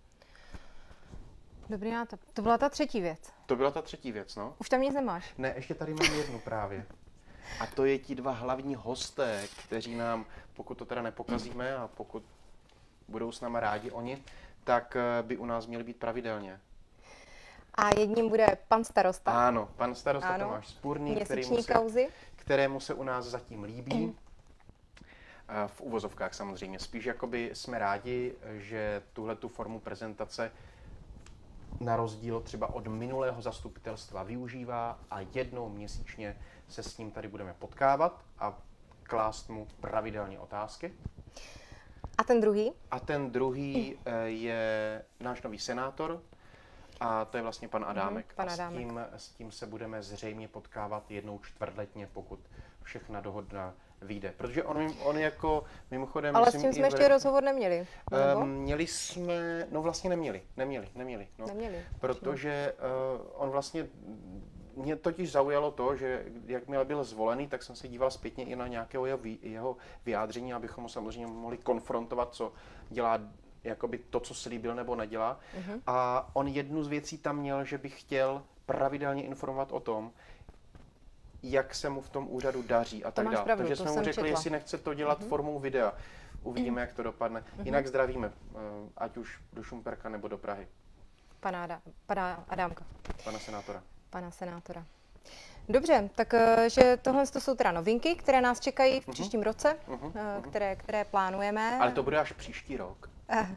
Dobrý nápad. To byla ta třetí věc. To byla ta třetí věc, no. Už tam nic nemáš? Ne, ještě tady mám jednu právě. A to je ti dva hlavní hosté, kteří nám, pokud to teda nepokazíme a pokud budou s náma rádi oni, tak by u nás měli být pravidelně. A jedním bude pan starosta. Ano, pan starosta ano. Tomáš Spurný, kterému se, kterému se u nás zatím líbí. V uvozovkách samozřejmě. Spíš jakoby jsme rádi, že tuhle tu formu prezentace na rozdíl třeba od minulého zastupitelstva využívá a jednou měsíčně se s ním tady budeme potkávat a klást mu pravidelně otázky. A ten druhý? A ten druhý je náš nový senátor a to je vlastně pan Adámek. Mm, pan Adámek. A s tím, s tím se budeme zřejmě potkávat jednou čtvrtletně, pokud všechna dohoda vyjde. Protože on, on jako mimochodem... Ale s tím jsme ještě rozhovor neměli. Um, měli jsme, no vlastně neměli, neměli, neměli. No. Neměli. Protože uh, on vlastně, mě totiž zaujalo to, že jakmile byl zvolený, tak jsem se díval zpětně i na nějakého jeho, jeho vyjádření, abychom ho samozřejmě mohli konfrontovat, co dělá jakoby to, co slíbil nebo nedělá. Uh-huh. A on jednu z věcí tam měl, že by chtěl pravidelně informovat o tom, jak se mu v tom úřadu daří a tak dále. Takže jsme mu řekli, četla. jestli nechce to dělat uh-huh. formou videa. Uvidíme, jak to dopadne. Uh-huh. Jinak zdravíme, ať už do Šumperka nebo do Prahy. Pana, Ada, pana Adámka. Pana senátora. Pana senátora. Dobře, takže tohle jsou teda novinky, které nás čekají v příštím uh-huh. roce, uh-huh. které, které plánujeme. Ale to bude až příští rok.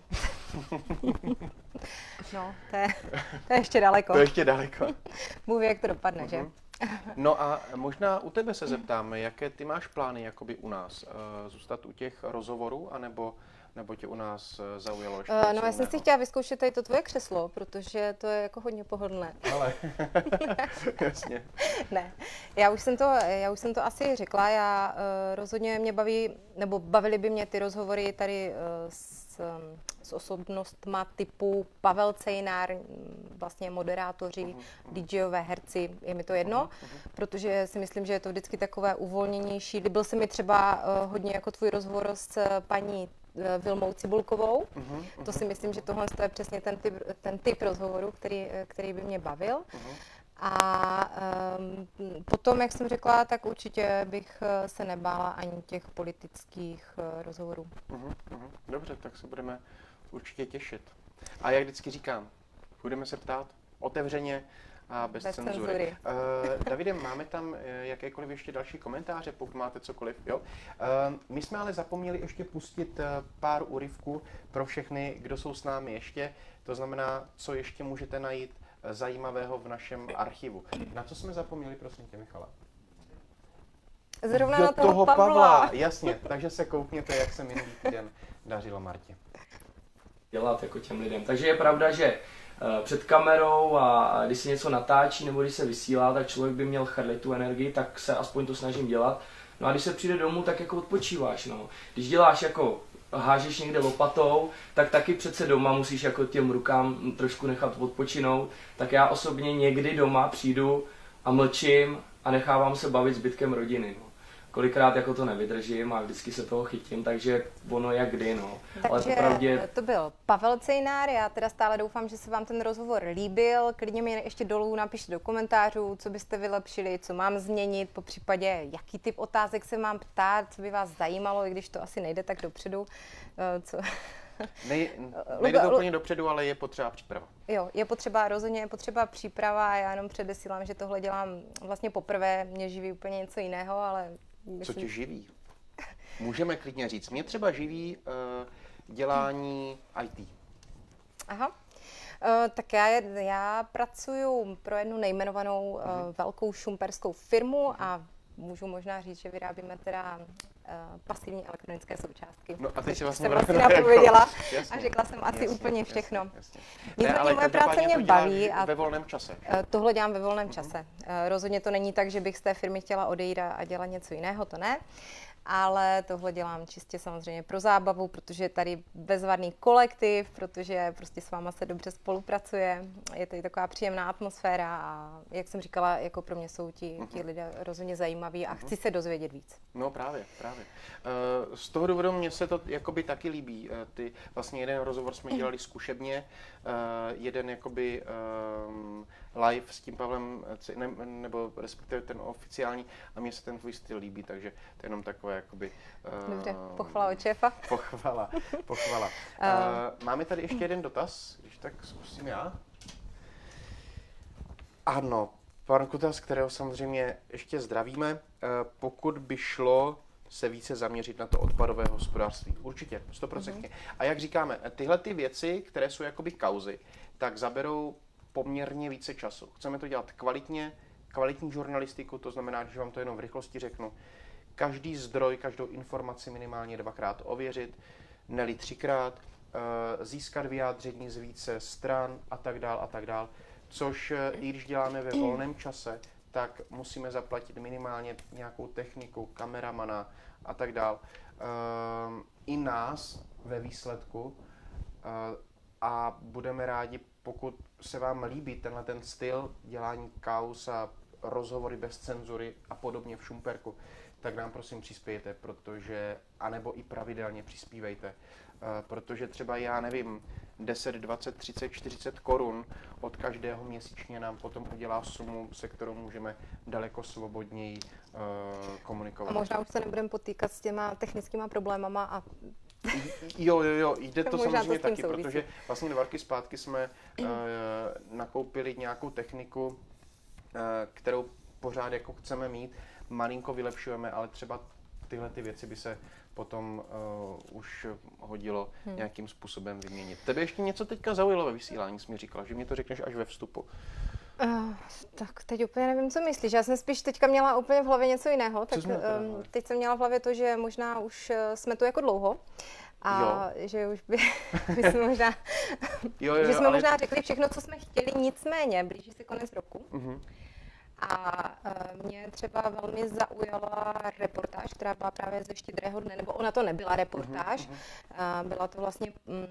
No, to je, to je ještě daleko. To je ještě daleko. Bůh ví, jak to dopadne, uh-huh. že? No a možná u tebe se zeptáme, jaké ty máš plány jakoby u nás? Zůstat u těch rozhovorů, anebo, nebo tě u nás zaujalo ještě uh, No já jsem si chtěla vyzkoušet tady to tvoje křeslo, protože to je jako hodně pohodlné. Ale, jasně. Ne, já už jsem to, já už jsem to asi řekla, já uh, rozhodně mě baví, nebo bavily by mě ty rozhovory tady uh, s, s osobnostma typu Pavel Cejnár, vlastně moderátoři, uh-huh. DJové, herci, je mi to jedno, uh-huh. protože si myslím, že je to vždycky takové uvolněnější. Líbil se mi třeba uh, hodně jako tvůj rozhovor s paní Vilmou Cibulkovou. Uh-huh, uh-huh. To si myslím, že tohle je přesně ten typ, ten typ rozhovoru, který, který by mě bavil. Uh-huh. A um, potom, jak jsem řekla, tak určitě bych se nebála ani těch politických uh, rozhovorů. Uh-huh, uh-huh. Dobře, tak se budeme určitě těšit. A jak vždycky říkám, budeme se ptát otevřeně a bez, bez cenzury. cenzury. Uh, Davide, máme tam jakékoliv ještě další komentáře, pokud máte cokoliv, jo? Uh, my jsme ale zapomněli ještě pustit uh, pár úryvků pro všechny, kdo jsou s námi ještě. To znamená, co ještě můžete najít uh, zajímavého v našem archivu. Na co jsme zapomněli, prosím tě, Michala? Zrovna Do na toho, toho Pavla. Pavla. Jasně, takže se koukněte, jak se minulý týden dařilo Martě. Dělat jako těm lidem. Takže je pravda, že před kamerou a když se něco natáčí nebo když se vysílá, tak člověk by měl chrlit tu energii, tak se aspoň to snažím dělat. No a když se přijde domů, tak jako odpočíváš, no. Když děláš jako, hážeš někde lopatou, tak taky přece doma musíš jako těm rukám trošku nechat odpočinout. Tak já osobně někdy doma přijdu a mlčím a nechávám se bavit zbytkem rodiny, no. Kolikrát jako to nevydržím a vždycky se toho chytím, takže ono jak kdy, no. Takže ale popravdě... to byl Pavel Cejnár, já teda stále doufám, že se vám ten rozhovor líbil, klidně mi ještě dolů napište do komentářů, co byste vylepšili, co mám změnit, po případě jaký typ otázek se mám ptát, co by vás zajímalo, i když to asi nejde tak dopředu. Co... Nej, nejde to úplně dopředu, ale je potřeba příprava. Jo, je potřeba, rozhodně je potřeba příprava a já jenom předesílám, že tohle dělám vlastně poprvé, mě živí úplně něco jiného, ale... Myslím... Co tě živí? Můžeme klidně říct. Mě třeba živí uh, dělání í té. Aha. Uh, tak já, já pracuji pro jednu nejmenovanou uh, uh-huh. velkou šumperskou firmu uh-huh. a můžu možná říct, že vyrábíme teda uh, pasivní elektronické součástky. No a teď si vlastně, vlastně napověděla jasně, a řekla jsem asi jasně, úplně všechno. Jasně, jasně. Nicméně moje práce mě baví. A ve volném čase. Tohle dělám ve volném uh-huh. čase. Rozhodně to není tak, že bych z té firmy chtěla odejít a dělat něco jiného, to ne. ale tohle dělám čistě samozřejmě pro zábavu, protože je tady bezvadný kolektiv, protože prostě s váma se dobře spolupracuje, je tady taková příjemná atmosféra a jak jsem říkala, jako pro mě jsou ti, uh-huh. ti lidé rozhodně zajímaví a uh-huh. chci se dozvědět víc. No právě, právě. Uh, z toho důvodu mně se to jakoby taky líbí. Uh, ty, vlastně jeden rozhovor jsme dělali zkušebně, uh, jeden jakoby um, live s tím Pavlem, ne, nebo respektive ten oficiální a mně se ten tvůj styl líbí, takže to je jenom takové jakoby... Uh, Dobře, pochvala od šéfa. Pochvala, pochvala. Uh, máme tady ještě jeden dotaz, když tak zkusím já. Ano, pan Kutas, kterého samozřejmě ještě zdravíme. Uh, pokud by šlo se více zaměřit na to odpadové hospodářství. Určitě, stoprocentně. Mm-hmm. A jak říkáme, tyhle ty věci, které jsou jakoby kauzy, tak zaberou poměrně více času. Chceme to dělat kvalitně, kvalitní žurnalistiku, to znamená, že vám to jenom v rychlosti řeknu, každý zdroj, každou informaci minimálně dvakrát ověřit, ne-li třikrát, získat vyjádření z více stran a tak dál a tak dál, což i když děláme ve volném čase, tak musíme zaplatit minimálně nějakou techniku, kameramana a tak dál. I nás ve výsledku a budeme rádi, pokud se vám líbí tenhle ten styl dělání kauz a rozhovory bez cenzury a podobně v Šumperku, tak nám prosím přispějte, protože, anebo i pravidelně přispívejte, protože třeba já nevím, deset, dvacet, třicet, čtyřicet korun od každého měsíčně nám potom udělá sumu, se kterou můžeme daleko svobodněji uh, komunikovat. A možná už se nebudeme potýkat s těma technickýma problémama a Jo, jo, jo, jde to samozřejmě to taky, souvisí. protože vlastně dva roky zpátky jsme uh, nakoupili nějakou techniku, uh, kterou pořád jako chceme mít, malinko vylepšujeme, ale třeba tyhle ty věci by se potom uh, už hodilo hmm. nějakým způsobem vyměnit. Tebe ještě něco teďka zaujalo ve vysílání, jsi mi říkala, že mi to řekneš až ve vstupu. Uh, tak teď úplně nevím, co myslíš. Já jsem spíš teďka měla úplně v hlavě něco jiného. Tak um, teď jsem měla v hlavě to, že možná už uh, jsme tu jako dlouho a jo. že už by, by jsme možná, jo, jo, že jsme ale... možná řekli všechno, co jsme chtěli, nicméně blíží se konec roku. Uh-huh. A uh, mě třeba velmi zaujala reportáž, která byla právě ze Štědrého dne, nebo ona to nebyla reportáž, uh-huh. uh, byla to vlastně um,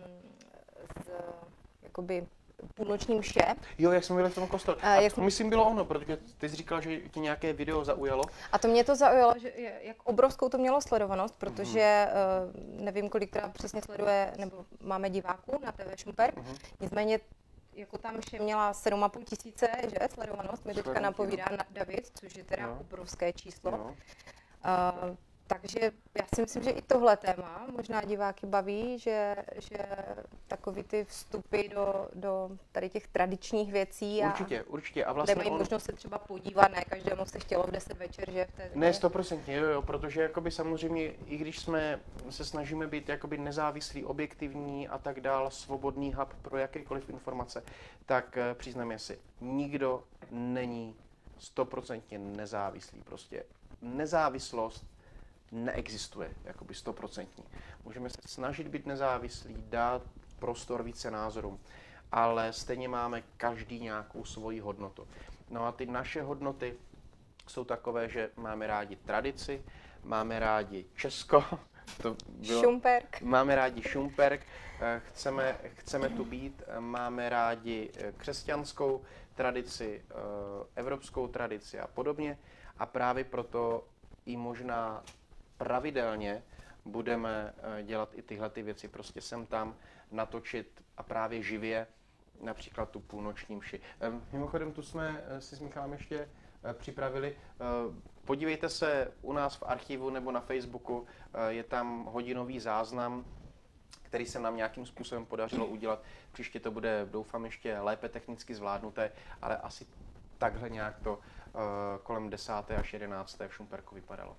z jakoby půlnoční mše. Jo, jak jsme byli v tom kostele. A jak to myslím bylo ono, protože ty jsi říkala, že ti nějaké video zaujalo. A to mě to zaujalo, že jak obrovskou to mělo sledovanost, protože uh-huh. nevím, kolik teda přesně sleduje, nebo máme diváků na T V Šumperk, uh-huh. nicméně jako tam vše měla sedm a půl tisíce, že, sledovanost, mi teďka napovídá na David, což je teda no. obrovské číslo. No. Uh, takže já si myslím, že i tohle téma možná diváky baví, že, že takový ty vstupy do, do tady těch tradičních věcí a určitě, určitě. A vlastně kde mají on... možnost se třeba podívat, ne každému se chtělo v deset večer, že v té Ne, stoprocentně, jo, jo, protože jakoby samozřejmě, i když jsme se snažíme být jakoby nezávislí, objektivní a tak dál, svobodný hub pro jakékoliv informace, tak přiznám si, nikdo není stoprocentně nezávislý, prostě nezávislost neexistuje, jakoby stoprocentní. Můžeme se snažit být nezávislí, dát prostor více názorům, ale stejně máme každý nějakou svoji hodnotu. No a ty naše hodnoty jsou takové, že máme rádi tradici, máme rádi Česko, to bylo, Šumperk. máme rádi Šumperk, chceme, chceme tu být, máme rádi křesťanskou tradici, evropskou tradici a podobně a právě proto i možná pravidelně budeme dělat i tyhle ty věci, prostě sem tam natočit a právě živě, například tu půlnoční mši. Mimochodem, tu jsme si s Michalem ještě připravili. Podívejte se u nás v archivu nebo na Facebooku, je tam hodinový záznam, který se nám nějakým způsobem podařilo udělat. Příště to bude, doufám, ještě lépe technicky zvládnuté, ale asi takhle nějak to kolem desáté až jedenácté v Šumperku vypadalo.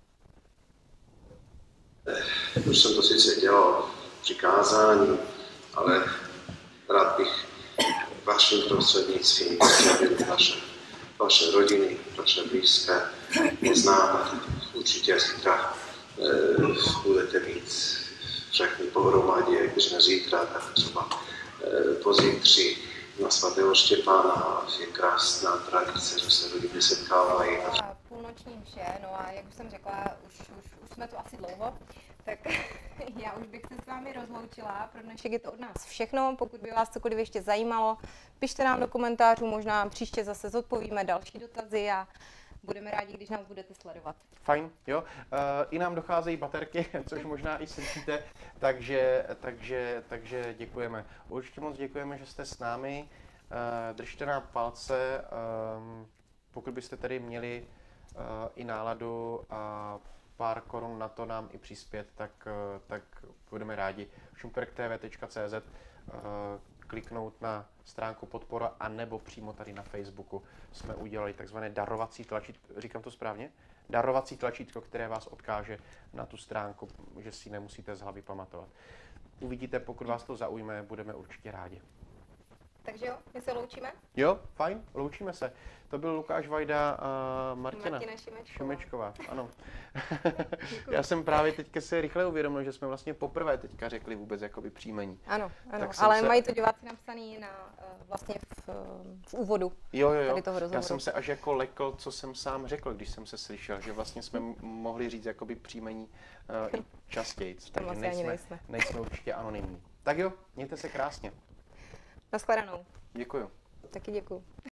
Už jsem to sice dělal při kázání, ale rád bych vaším prostřednictvím pozdravil vaše, vaše rodiny, vaše blízké, neznámé. Určitě zítra e, budete mít všechny pohromadě, když ne zítra, tak třeba e, pozítří na svatého Štěpána. Je krásná tradice, že se rodiny setkávají. půlnoční mše, no a jak už jsem řekla, už, už, už jsme tu asi dlouho, tak já už bych se s vámi rozloučila. Pro dnešek je to od nás všechno. Pokud by vás cokoliv ještě zajímalo, pište nám do komentářů, možná příště zase zodpovíme další dotazy a budeme rádi, když nás budete sledovat. Fajn, jo. Uh, I nám docházejí baterky, což možná i slyšíte, takže, takže, takže děkujeme. Určitě moc děkujeme, že jste s námi. Uh, držte nám palce. Um, pokud byste tedy měli uh, i náladu a pár korun na to nám i přispět, tak, uh, tak budeme rádi. šumperk t v tečka c z uh, kliknout na stránku podpora, anebo přímo tady na Facebooku jsme udělali takzvané darovací tlačítko, říkám to správně? Darovací tlačítko, které vás odkáže na tu stránku, že si nemusíte z hlavy pamatovat. Uvidíte, pokud vás to zaujme, budeme určitě rádi. Takže jo, my se loučíme? Jo, fajn, loučíme se. To byl Lukáš Vajda a Martina, Martina Šimečková. Šimečková. Ano. Já jsem právě teďka si rychle uvědomil, že jsme vlastně poprvé teďka řekli vůbec jakoby příjmení. Ano, ano, Tak jsem ale se- mají to diváci napsaný na, eh, vlastně v, eh, v úvodu Jo, jo, jo. tady toho rozhovoru. Já jsem se až jako lekl, co jsem sám řekl, když jsem se slyšel, že vlastně jsme m- mohli říct jakoby příjmení uh, i častěji. Takže asi ani nejsme, nejsme. nejsme určitě anonymní. Tak jo, mějte se krásně. Naschledanou. Děkuju. Taky děkuju.